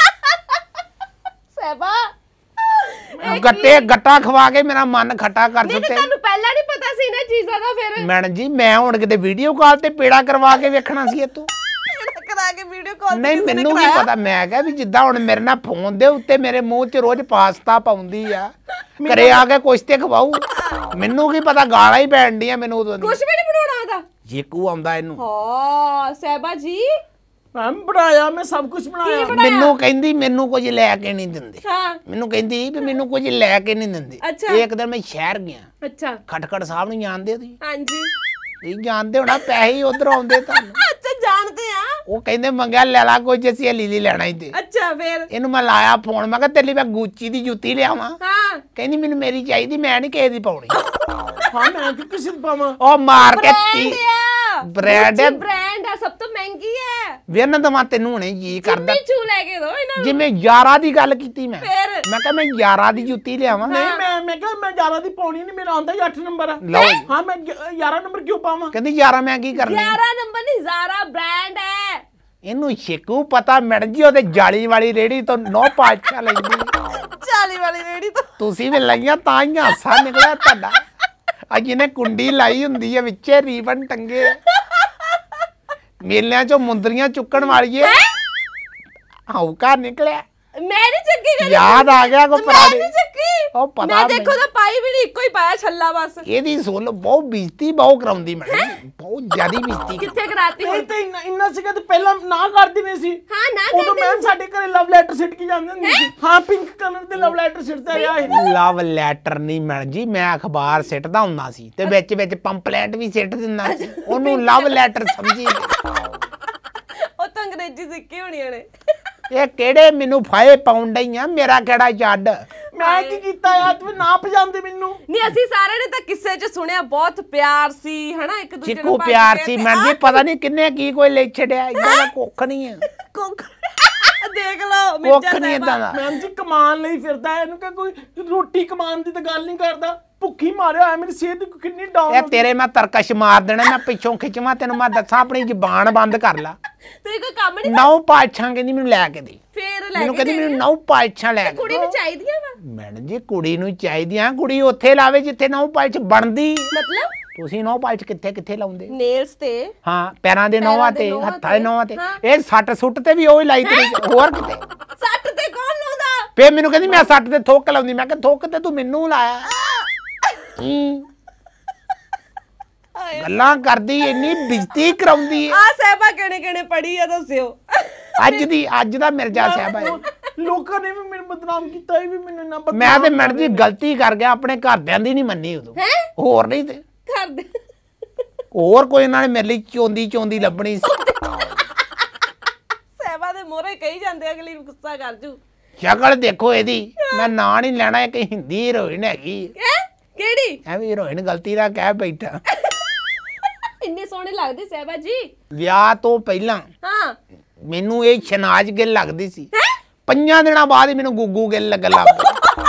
ਸਹਿਬਾ ਗੱਟੇ ਗੱਟਾ ਖਵਾ ਕੇ ਮੇਰਾ ਮਨ ਖੱਟਾ ਕਰ ਨਹੀਂ ਦਿੱਤੇ ਤੁਹਾਨੂੰ ਪਹਿਲਾਂ ਨਹੀਂ ਪਤਾ ਸੀ ਨਾ ਚੀਜ਼ਾਂ ਦਾ ਫਿਰ ਮੈਡਮ ਜੀ ਮੈਂ ਹੁਣ ਕਿਤੇ ਵੀਡੀਓ ਕਾਲ ਤੇ ਪੇੜਾ ਕਰਵਾ ਕੇ ਵੇਖਣਾ ਸੀ ਇਹ ਤੋਂ ਕਰਾ ਕੇ ਵੀਡੀਓ ਕਾਲ ਨਹੀਂ ਮੈਨੂੰ ਕੀ ਪਤਾ ਮੈਂ ਕਿਹਾ ਵੀ ਜਿੱਦਾਂ ਹੁਣ ਮੇਰੇ ਨਾਲ ਫੋਨ ਦੇ ਉੱਤੇ ਮੇਰੇ ਮੂੰਹ 'ਚ ਰੋਜ਼ ਪਾਸਤਾ ਪਾਉਂਦੀ ਆ ਘਰੇ ਆ ਕੇ ਕੁਛ ਤੇ ਖਵਾਊ ਮੈਨੂੰ ਕੀ ਪਤਾ ਗਾਲਾਂ ਹੀ ਪੈਣ ਡੀਆਂ ਮੈਨੂੰ ਉਦੋਂ ਕੁਝ ਵੀ ਨਹੀਂ ਬਣਾਉਣਾ ਉਹਦਾ ਜੇਕੂ ਆਉਂਦਾ ਇਹਨੂੰ ਹਾਂ ਸਹਿਬਾ ਜੀ ਮੈਂ ਬਣਾਇਆ, ਮੈਂ ਸਭ ਕੁਝ ਬਣਾਇਆ। ਮੈਨੂੰ ਕਹਿੰਦੀ ਮੈਨੂੰ ਕੁਝ ਲੈ ਕੇ ਨਹੀਂ ਦਿੰਦੇ। ਹਾਂ ਮੈਨੂੰ ਕਹਿੰਦੀ ਵੀ ਮੈਨੂੰ ਕੁਝ ਲੈ ਕੇ ਨਹੀਂ ਦਿੰਦੇ। ਇੱਕ ਦਿਨ ਮੈਂ ਸ਼ਹਿਰ ਗਿਆ। ਅੱਛਾ ਖਟਖਟ ਸਾਹਿਬ ਨੂੰ ਜਾਣਦੇ ਹੋ ਤੁਸੀਂ? ਹਾਂਜੀ ਨਹੀਂ ਜਾਣਦੇ ਹੋਣਾ, ਪੈਸੇ ਹੀ ਉਧਰ ਆਉਂਦੇ ਤੁਹਾਨੂੰ। ਅੱਛਾ ਜਾਣਦੇ ਆ। ਉਹ ਕਹਿੰਦੇ ਮੰਗਿਆ ਲੈ ਲਾ ਕੁਝ, ਅਸੀਂ ਲੀਲੀ ਲੈਣਾ ਹੀ ਤੇ। ਅੱਛਾ ਫੇਰ ਇਹਨੂੰ ਮੈਂ ਲਾਇਆ ਫੋਨ, ਮੈਂ ਕਿਹਾ ਤੇਰੇ ਲਈ ਮੈਂ ਗੁੱਚੀ ਦੀ ਜੁੱਤੀ ਲਿਆਵਾਂ। ਹਾਂ ਕਹਿੰਦੀ ਮੈਨੂੰ ਮੇਰੀ ਚਾਹੀਦੀ, ਮੈਂ ਨਹੀਂ ਕਿਸੇ ਦੀ ਪਾਉਣੀ। ਹਾਂ ਮੈਂ ਕਿ ਕਿਸੇ ਦੀ ਪਾਵਾਂ? ਉਹ ਮਾਰ ਕੇ ਤੀ ਬ੍ਰਾਂਡ ਹੈ, ਬ੍ਰਾਂਡ ਹੈ, ਸਭ ਤੋਂ ਮਹਿੰਗੀ ਹੈ। ਵੇਨ ਤਾਂ ਮੈਂ ਤੈਨੂੰ ਹੁਣੇ ਜੀ ਕਰਦਾ ਜਿੰਮੀ ਚੂ ਲੈ ਕੇ ਦੋ ਇਹਨਾਂ ਨੂੰ। ਜਿਵੇਂ ਯਾਰਾ ਦੀ ਗੱਲ ਕੀਤੀ ਮੈਂ ਫੇਰ ਮੈਂ ਕਿਹਾ ਮੈਂ ਯਾਰਾ ਦੀ ਜੁੱਤੀ ਲਿਆਵਾਂ। ਨਹੀਂ ਮੈਂ ਮੈਂ ਕਿਹਾ ਮੈਂ ਯਾਰਾਂ ਦੀ ਪਾਉਣੀ ਨਹੀਂ, ਮੇਰਾ ਆਉਂਦਾ ਹੀ ਅੱਠ ਨੰਬਰ ਆ। ਲਓ ਜੀ। ਹਾਂ ਮੈਂ ਯਾਰਾਂ ਨੰਬਰ ਕਿਉਂ ਪਾਵਾਂ? ਕਹਿੰਦੀ ਯਾਰਾ ਮੈਂ ਕੀ ਕਰਨੀ? ਯਾਰਾ ਨੰਬਰ ਨਹੀਂ, ਜ਼ਾਰਾ ਬ੍ਰਾਂਡ ਹੈ। ਇਹਨੂੰ ਛਿੱਕੂ ਪਤਾ ਮਿਲ ਜੀ ਉਹਦੇ ਜਾਲੀ ਵਾਲੀ ਰੇੜੀ ਤੋਂ ਨੌ ਪਾਛਾ ਲੈਂਦੀ। ਚਾਲੀ ਵਾਲੀ ਰੇੜੀ ਤੋਂ ਤੁਸੀਂ ਵੀ ਲਈਆਂ ਤਾਂ ਹੀ ਹਾਸਾ ਨਿਕਲਿਆ ਤੁਹਾਡਾ। ਅੱਜ ਜਿਹਨੇ ਕੁੰਡੀ ਲਾਈ ਹੁੰਦੀ ਹੈ ਵਿੱਚੇ ਰੀਬਨ ਟੰਗੇ, ਮੇਲਿਆਂ ਚੋਂ ਮੁੰਦਰੀਆਂ ਚੁੱਕਣ ਵਾਲੀਏ ਹੌਕਾ ਨਿਕਲਿਆ। ਮੈਂ ਨਹੀਂ ਚੱਕੀ ਕਦੀ। ਯਾਦ ਆ ਗਿਆ ਕੋ ਮੈਂ ਪੁਰਾਣੇ। ਨਹੀਂ ਚੱਕੀ। ਉਹ ਪਤਾ ਮੈਂ ਦੇਖੋ ਤਾਂ ਪਾਈ ਵੀ ਨਹੀਂ, ਇੱਕੋ ਹੀ ਪਾਇਆ ਛੱਲਾ ਬਸ। ਇਹਦੀ ਸੁਣ ਬਹੁਤ ਬੇਇੱਜ਼ਤੀ ਬਹੁਤ ਕਰਾਉਂਦੀ ਮੈਂ, ਬਹੁਤ ਜ਼ਿਆਦੀ ਬੇਇੱਜ਼ਤੀ। ਕਿੱਥੇ ਕਰਾਤੀ ਨਹੀਂ ਹੁਣ? ਤੇ ਇੰਨਾ ਇੰਨਾ ਸੀਗਾ ਤੇ ਪਹਿਲਾਂ ਨਾ ਕਰਦੀ ਨਹੀਂ ਸੀ। ਹਾਂ ਨਾ ਉਦੋਂ ਕਹਿੰਦੇ ਮੈਂ ਸਾਡੇ ਘਰੇ ਲਵ ਲੈਟਰ ਸਿੱਟ ਕੇ ਜਾਂਦੇ ਹੁੰਦੇ ਸੀ। ਹਾਂ ਪਿੰਕ ਕਲਰ ਦੇ ਲਵ ਲੈਟਰ ਸਿੱਟਦਾ ਰਿਹਾ ਇਹ। ਲਵ ਲੈਟਰ ਨਹੀਂ ਮੈਡਮ ਜੀ, ਮੈਂ ਅਖਬਾਰ ਸਿੱਟਦਾ ਹੁੰਦਾ ਸੀ ਤੇ ਵਿੱਚ ਵਿੱਚ ਪੰਪਲੇਟ ਵੀ ਸਿੱਟ ਦਿੰਦਾ ਸੀ, ਉਹਨੂੰ ਲਵ ਲੈਟਰ ਸਮਝੀ। ਉਹ ਤਾਂ ਅੰਗਰੇਜ਼ੀ ਸਿੱਖੀ ਹੋਣੀਆਂ ਨੇ। ਇਹ ਕਿਹੜੇ ਮੈਨੂੰ ਫਾਏ ਪਾਉਣ ਡਈਆਂ, ਮੇਰਾ ਕਿਹੜਾ ਛੱਡ। ਮੈਂ ਕੀ ਕੀਤਾ ਯਾਰ, ਤੂੰ ਨਾ ਪਜਾਂਦੇ ਮੈਨੂੰ। ਨਹੀਂ ਅਸੀਂ ਸਾਰਿਆਂ ਨੇ ਤਾਂ ਕਿੱਸੇ 'ਚ ਸੁਣਿਆ ਬਹੁਤ ਪਿਆਰ ਸੀ ਹਨਾ, ਇੱਕ ਦੂਜੇ ਚਿੱਕੂ ਪਿਆਰ ਸੀ ਮੈਡਮ ਜੀ, ਪਤਾ ਨਹੀਂ ਕਿੰਨੇ ਕੀ ਕੋਈ ਲੈ ਛੜਿਆ। ਇਦਾਂ ਦਾ ਕੁੱਖ ਨਹੀਂ ਹੈ, ਕੁੱਖ ਦੇਖ ਲਓ ਕੁੱਖ ਨਹੀਂ ਇਦਾਂ ਦਾ। ਮੈਮ ਜੀ ਕਮਾਨ ਲਈ ਫਿਰਦਾ ਹੈ, ਇਹਨੂੰ ਕਿ ਕੋਈ ਰੋਟੀ ਕਮਾਨ ਦੀ ਤਾਂ ਗੱਲ ਨਹੀਂ ਕਰਦਾ। ਭੁੱਖੀ ਮਾਰਿਆ ਹੋਇਆ, ਮੇਰੀ ਸਿਹਤ ਕਿੰਨੀ ਡਾਊਨ। ਇਹ ਤੇਰੇ ਮੈਂ ਤਰਕਸ਼ ਮਾਰ ਦੇਣਾ, ਮੈਂ ਪਿੱਛੋਂ ਖਿੱਚਵਾਂ ਤੈਨੂੰ। ਮੈਂ ਦੱਸਾਂ ਆਪਣੀ ਜ਼ੁਬਾਨ ਬੰਦ ਕਰ ਲਾ। ਤੁਸੀਂ ਕੋਈ ਕੰਮ ਨਹੀਂ ਨੌ ਪਾਛਾਂ ਕਹਿੰਦੀ ਮੈਨੂੰ ਲੈ ਕੇ ਦੇ। ਫੇਰ ਲੈ ਮੈਨੂੰ ਕੇ ਕਹਿੰਦੀ ਮੈਨੂੰ ਨੌ ਪਾਛਾਂ ਲੈ ਕੇ ਕੁੜੀ ਨੂੰ ਚਾਹੀਦੀਆਂ ਵਾ ਮੈਡਮ ਜੀ। ਕੁੜੀ ਨੂੰ ਚਾਹੀਦੀਆਂ, ਕੁੜੀ ਉੱਥੇ ਲਾਵੇ ਜਿੱਥੇ ਨੌ ਪਾਲਚ ਬਣਦੀ। ਮਤਲਬ ਤੁਸੀਂ ਨੌ ਪਾਲਚ ਕਿੱਥੇ ਕਿੱਥੇ ਲਾਉਂਦੇ? ਨੇਲਸ ਤੇ। ਹਾਂ ਪੈਰਾਂ ਦੇ ਨੌਵਾਂ ਤੇ, ਨਹੁੰਆਂ ਹੱਥਾਂ ਦੇ ਨੌਵਾਂ ਤੇ। ਹਾਂ। ਇਹ ਸੱਟ ਸੁੱਟ ਤੇ ਵੀ ਉਹ ਹੀ ਲਾਈ ਤੇਰੀ, ਹੋਰ ਕਿਤੇ। ਸੱਟ ਤੇ ਕੌਣ ਲਾਉਂਦਾ? ਫੇਰ ਮੈਨੂੰ ਕਹਿੰਦੀ ਮੈਂ ਸੱਟ ਤੇ ਥੁੱਕ ਲਾਉਂਦੀ। ਮੈਂ ਕਿਹਾ ਥੁੱਕ ਤੇ ਤੂੰ ਮੈਨੂੰ ਲਾਇਆ। ਹੂੰ ਗੱਲਾਂ ਕਰਦੀ, ਇੰਨੀ ਬੇਇੱਜ਼ਤੀ ਕਰਾਉਂਦੀ ਹੈ। ਆ ਸਹਿਬਾ ਕਿਹਨੇ ਕਿਹਨੇ ਪੜੀ ਆ ਦੱਸਿਓ। ਅੱਜ ਦੀ ਅੱਜ ਦਾ ਮਿਰਜ਼ਾ ਸਾਹਿਬ ਹੈ। ਲੋਕਾਂ ਨੇ ਵੀ ਮੈਨੂੰ ਬਦਨਾਮ ਕੀਤਾ, ਇਹ ਵੀ ਮੈਨੂੰ ਇੰਨਾ ਬਦਨਾਮ। ਮੈਂ ਤੇ ਮੈਡਮ ਜੀ ਗਲਤੀ ਕਰ ਗਿਆ, ਆਪਣੇ ਘਰਦਿਆਂ ਦੀ ਨਹੀਂ ਮੰਨੀ ਉਦੋਂ। ਹੈ ਹੋਰ ਨਹੀਂ ਤੇ ਕਰ ਦੇ। ਹੋਰ ਕੋਈ ਇਹਨਾਂ ਨੇ ਮੇਰੇ ਲਈ ਚੋਂਦੀ ਚੋਂਦੀ ਲੱਭਣੀ ਸੀ। ਸਹਿਬਾ ਦੇ ਮੋਹਰੇ ਕਹੀ ਜਾਂਦੇ, ਅਗਲੀ ਗੁੱਸਾ ਕਰ ਜੂ। ਸ਼ਕਲ ਦੇਖੋ ਇਹਦੀ, ਮੈਂ ਨਾਂ ਨਹੀਂ ਲੈਣਾ, ਇੱਕ ਹਿੰਦੀ ਹੀਰੋਇਨ ਹੈਗੀ। ਹੈ ਕਿਹੜੀ? ਐਵੇਂ ਹੀਰੋਇਨ ਗਲਤੀ ਨਾਲ ਕਹਿ ਬੈਠਾ। ਇੰਨੇ ਸੋਹਣੇ ਲੱਗਦੇ ਸਹਿਬਾ ਜੀ। ਵਿਆਹ ਤੋਂ ਪਹਿਲਾਂ ਹਾਂ ਮੈਨੂੰ ਇਹ ਸ਼ਨਾਜ ਗਿੱਲ ਲੱਗਦੀ ਸੀ। ਹੈ ਪੰਜਾਂ ਦਿਨਾਂ ਬਾਅਦ ਹੀ ਮੈਨੂੰ ਗੁੱਗੂ ਗਿੱਲ ਲੱਗਣ ਲੱਗ ਪਿਆ।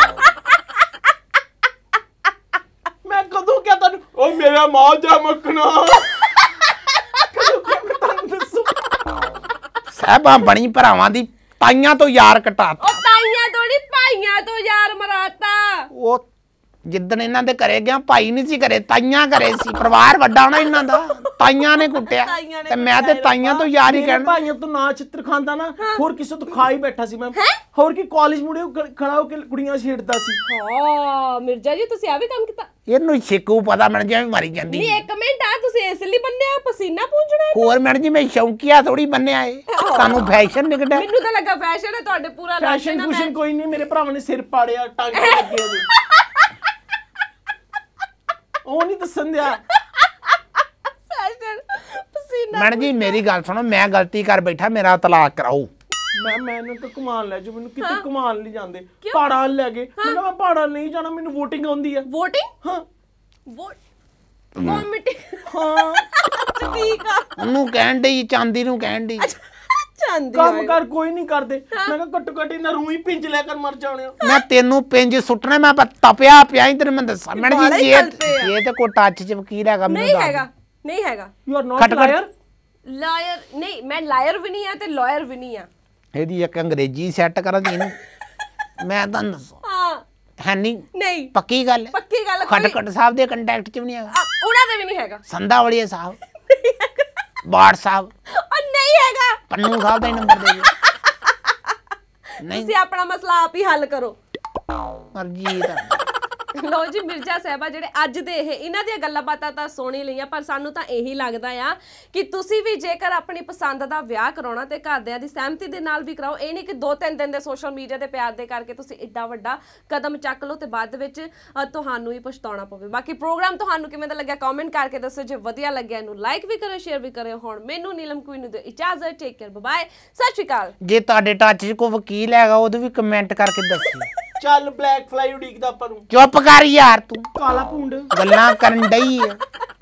ਮੈਂ ਕਦੋਂ ਕਿਹਾ ਤੁਹਾਨੂੰ ਉਹ ਮੇਰਾ ਮਾਂ ਜਾ ਮੱਖਣਾ? ਕਦੋਂ ਕਿਹਾ ਮੈਂ ਤੁਹਾਨੂੰ ਦੱਸੂ? ਸਾਹਿਬਾਂ ਬਣੀ ਭਰਾਵਾਂ ਦੀ ਤਾਈਆਂ ਤੋਂ ਯਾਰ ਕਟਾਤਾ। ਉਹ ਤਾਈਆਂ ਤੋਂ ਨੀ ਭਾਈਆਂ ਤੋਂ ਯਾਰ ਮਰਾਤਾ। ਉਹ ਜਿੱਦਣ ਇਹਨਾਂ ਦੇ ਘਰੇ ਗਿਆ, ਭਾਈ ਨਹੀਂ ਸੀ ਘਰੇ, ਤਾਈਆਂ ਘਰੇ ਸੀ। ਪਰਿਵਾਰ ਵੱਡਾ ਹੋਣਾ ਇਹਨਾਂ ਦਾ, ਤਾਈਆਂ ਨੇ ਕੁੱਟਿਆ ਤਾਈਆਂ ਨੇ ਤੇ ਮੈਂ ਤੇ ਤਾਈਆਂ ਤੋਂ ਯਾਰ ਹੀ ਮੇਰੇ ਕਹਿਣਾ। ਭਾਈਆਂ ਤੋਂ ਨਾ ਚਿੱਤਰ ਖਾਂਦਾ ਨਾ, ਹੋਰ ਕਿਸੇ ਤੋਂ ਖਾ ਹੀ ਬੈਠਾ ਸੀ ਮੈਂ। ਹੋਰ ਕੀ ਕਾਲਜ ਮੁੜੇ ਖੜਾ ਹੋ ਕੇ ਕੁੜੀਆਂ ਛੇੜਦਾ ਸੀ। ਹਾਂ ਮਿਰਜ਼ਾ ਜੀ ਤੁਸੀਂ ਆ ਵੀ ਕੰਮ ਕੀਤਾ? ਇਹਨੂੰ ਛਿੱਕੂ ਪਤਾ ਮਿਲ ਜਾਵੇ ਮਰੀ ਜਾਂਦੀ। ਨਹੀਂ ਇੱਕ ਮਿੰਟ ਆ, ਤੁਸੀਂ ਇਸ ਲਈ ਬੰਨਿਆ ਪਸੀਨਾ ਪੂੰਝਣਾ? ਹੋਰ ਮੈਡਮ ਜੀ ਮੈਂ ਸ਼ੌਂਕੀਆ ਥੋੜੀ ਬੰਨਿਆ ਏ, ਤੁਹਾਨੂੰ ਫੈਸ਼ਨ ਨਿਕੜਾ। ਮੈਨੂੰ ਤਾਂ ਲੱਗਾ ਫੈਸ਼ਨ ਹੈ ਤੁਹਾਡੇ, ਪੂਰਾ ਫੈਸ਼ਨ ਫੂਸ਼ਨ ਕੋਈ ਨਹੀਂ, ਮੇਰੇ ਭਰਾਵਾਂ ਨੇ ਸਿਰ ਪਾੜਿਆ, ਟਾਂਗੇ ਲੱਗੇ ਹੋਏ। ਉਹ ਨਹੀਂ ਦੱਸਣ ਦਿਆ। ਫੈਸ਼ਨ ਪਸੀਨਾ। ਮੈਡਮ ਜੀ ਮੇਰੀ ਗੱਲ ਸੁਣੋ, ਮੈਂ ਗਲਤੀ ਕਰ ਬੈਠਾ, ਮੇਰਾ ਤਲਾਕ ਕਰਾਓ। ਮੈਂ ਮੈਨੂੰ ਤਾਂ ਘੁਮਾਣ ਲੈ ਜਾਓ, ਮੈਨੂੰ ਕਿਤੇ ਘੁਮਾਣ ਨਹੀਂ ਜਾਂਦੇ। ਪਹਾੜਾਂ ਲੈ ਗਏ, ਮੈਂ ਕਿਹਾ ਮੈਂ ਪਹਾੜਾਂ ਨਹੀਂ ਜਾਣਾ, ਮੈਨੂੰ ਵੋਟਿੰਗ ਆਉਂਦੀ ਆ। ਵੋਟਿੰਗ? ਹਾਂ ਵੋਟ ਵੋਮਿਟਿੰਗ? ਹਾਂ ਠੀਕ ਆ। ਉਹਨੂੰ ਕਹਿਣ ਡਈ, ਚਾਂਦੀ ਨੂੰ ਕਹਿਣ ਡਈ। ਚਾਂਦੀ ਕੰਮ ਕਰ ਕੋਈ ਨਹੀਂ ਕਰਦੇ। ਮੈਂ ਕਿਹਾ ਘੱਟੋ ਘੱਟ ਇਹਨਾਂ ਰੂਹ ਹੀ ਪਿੰਜ ਲੈ ਕਰ ਮਰ ਜਾਣੇ। ਮੈਂ ਤੈਨੂੰ ਪਿੰਜ ਸੁੱਟਣਾ, ਮੈਂ ਪ- ਤਪਿਆ ਪਿਆ ਹੀ ਤੈਨੂੰ ਮੈਂ ਦੱਸਾਂ। ਮੈਡਮ ਜੀ ਜੇ ਜੇ ਤੇ ਕੋਈ ਟੱਚ ਚ ਵਕੀਲ ਹੈਗਾ ਮੈਨੂੰ ਨਹੀਂ ਦੱਸ। ਹੈਗਾ ਨਹੀਂ ਹੈਗਾ। ਯੂ ਆਰ ਨਾਟ ਖਟ ਖਟ। ਲਾਇਰ। ਲਾਇਰ ਨਹੀਂ, ਮੈਂ ਲਾਇਰ ਵੀ ਨਹੀਂ ਆ ਤੇ ਲਾਇਰ ਵੀ ਨਹੀਂ ਆ। ਇਹਦੀ ਇੱਕ ਅੰਗਰੇਜ਼ੀ ਸੈੱਟ ਕਰਾਂ ਦੀ ਇਹਨੂੰ ਮੈਂ ਤੁਹਾਨੂੰ ਦੱਸਾਂ। ਹਾਂ ਹੈ ਨਹੀਂ ਨਹੀਂ ਪੱਕੀ ਗੱਲ ਹੈ। ਪੱਕੀ ਗੱਲ। ਖਟਖਟ ਸਾਹਿਬ ਦੇ ਕੰਟੈਕਟ ਚ ਵੀ ਨਹੀਂ ਹੈਗਾ। ਆ, ਉਹਨਾਂ ਦੇ ਵੀ ਨਹੀਂ ਹੈਗਾ। ਸੰਧਾ ਵਾਲੀਆ ਸਾਹਿਬ, ਬਾੜ ਸਾਹਿਬ, ਉਹ ਨਹੀਂ ਹੈਗਾ। ਪੰਨੂ ਸਾਹਿਬ ਦਾ ਹੀ ਨੰਬਰ ਦੇ ਦਿਓ। ਨਹੀਂ ਤੁਸੀਂ ਆਪਣਾ ਮਸਲਾ ਆਪ ਹੀ ਹੱਲ ਕਰੋ। ਮਰਜੀ ਦਾ। ਲੋ ਜੀ ਮਿਰਜ਼ਾ ਸਾਹਿਬਾ ਜਿਹੜੇ ਅੱਜ ਦੇ ਇਹ ਇਹਨਾਂ ਦੀਆਂ ਗੱਲਾਂ ਬਾਤਾਂ ਤਾਂ ਸੁਣੀ ਲਈਆਂ, ਪਰ ਸਾਨੂੰ ਤਾਂ ਇਹੀ ਲੱਗਦਾ ਆ ਕਿ ਤੁਸੀਂ ਵੀ ਜੇਕਰ ਆਪਣੀ ਪਸੰਦ ਦਾ ਵਿਆਹ ਕਰਾਉਣਾ ਤੇ ਘਰਦਿਆਂ ਦੀ ਸਹਿਮਤੀ ਦੇ ਨਾਲ ਵੀ ਕਰਾਓ। ਇਹ ਨਹੀਂ ਕਿ ਦੋ ਤਿੰਨ ਦਿਨ ਦੇ ਸੋਸ਼ਲ ਮੀਡੀਆ ਤੇ ਪਿਆਰ ਦੇ ਕਰਕੇ ਤੁਸੀਂ ਏਡਾ ਵੱਡਾ ਕਦਮ ਚੱਕ ਲਓ ਤੇ ਬਾਅਦ ਵਿੱਚ ਤੁਹਾਨੂੰ ਹੀ ਪਛਤਾਉਣਾ ਪਵੇ। ਬਾਕੀ ਪ੍ਰੋਗਰਾਮ ਤੁਹਾਨੂੰ ਕਿਵੇਂ ਦਾ ਲੱਗਿਆ ਕਮੈਂਟ ਕਰਕੇ ਦੱਸੋ। ਜੇ ਵਧੀਆ ਲੱਗਿਆ ਇਹਨੂੰ ਲਾਈਕ ਵੀ ਕਰਿਓ, ਸ਼ੇਅਰ ਵੀ ਕਰਿਓ। ਹੁਣ ਮੈਨੂੰ ਨੀਲਮ ਕੁਈਨ ਨੂੰ ਦਿਓ ਇਜਾਜ਼ਤ। ਟੇਕ ਕੇਅਰ, ਬਾਏ, ਸਤਿ ਸ਼੍ਰੀ ਅਕਾਲ। ਜੇ ਤੁਹਾਡੇ ਟੱਚ 'ਚ ਕੋਈ ਵਕੀਲ ਹੈਗਾ ਉਹਨੂੰ ਵੀ ਕਮੈਂਟ ਕਰਕੇ ਦੱਸੀ। ਚੱਲ ਬਲੈਕ ਫਲਾਈ ਉਡੀਕਦਾ ਆਪਾਂ ਨੂੰ। ਚੁੱਪ ਕਰ ਯਾਰ ਤੂੰ, ਕਾਲਾ ਭੁੰਡ ਗੱਲਾਂ ਕਰਨ ਡਈ ਆ।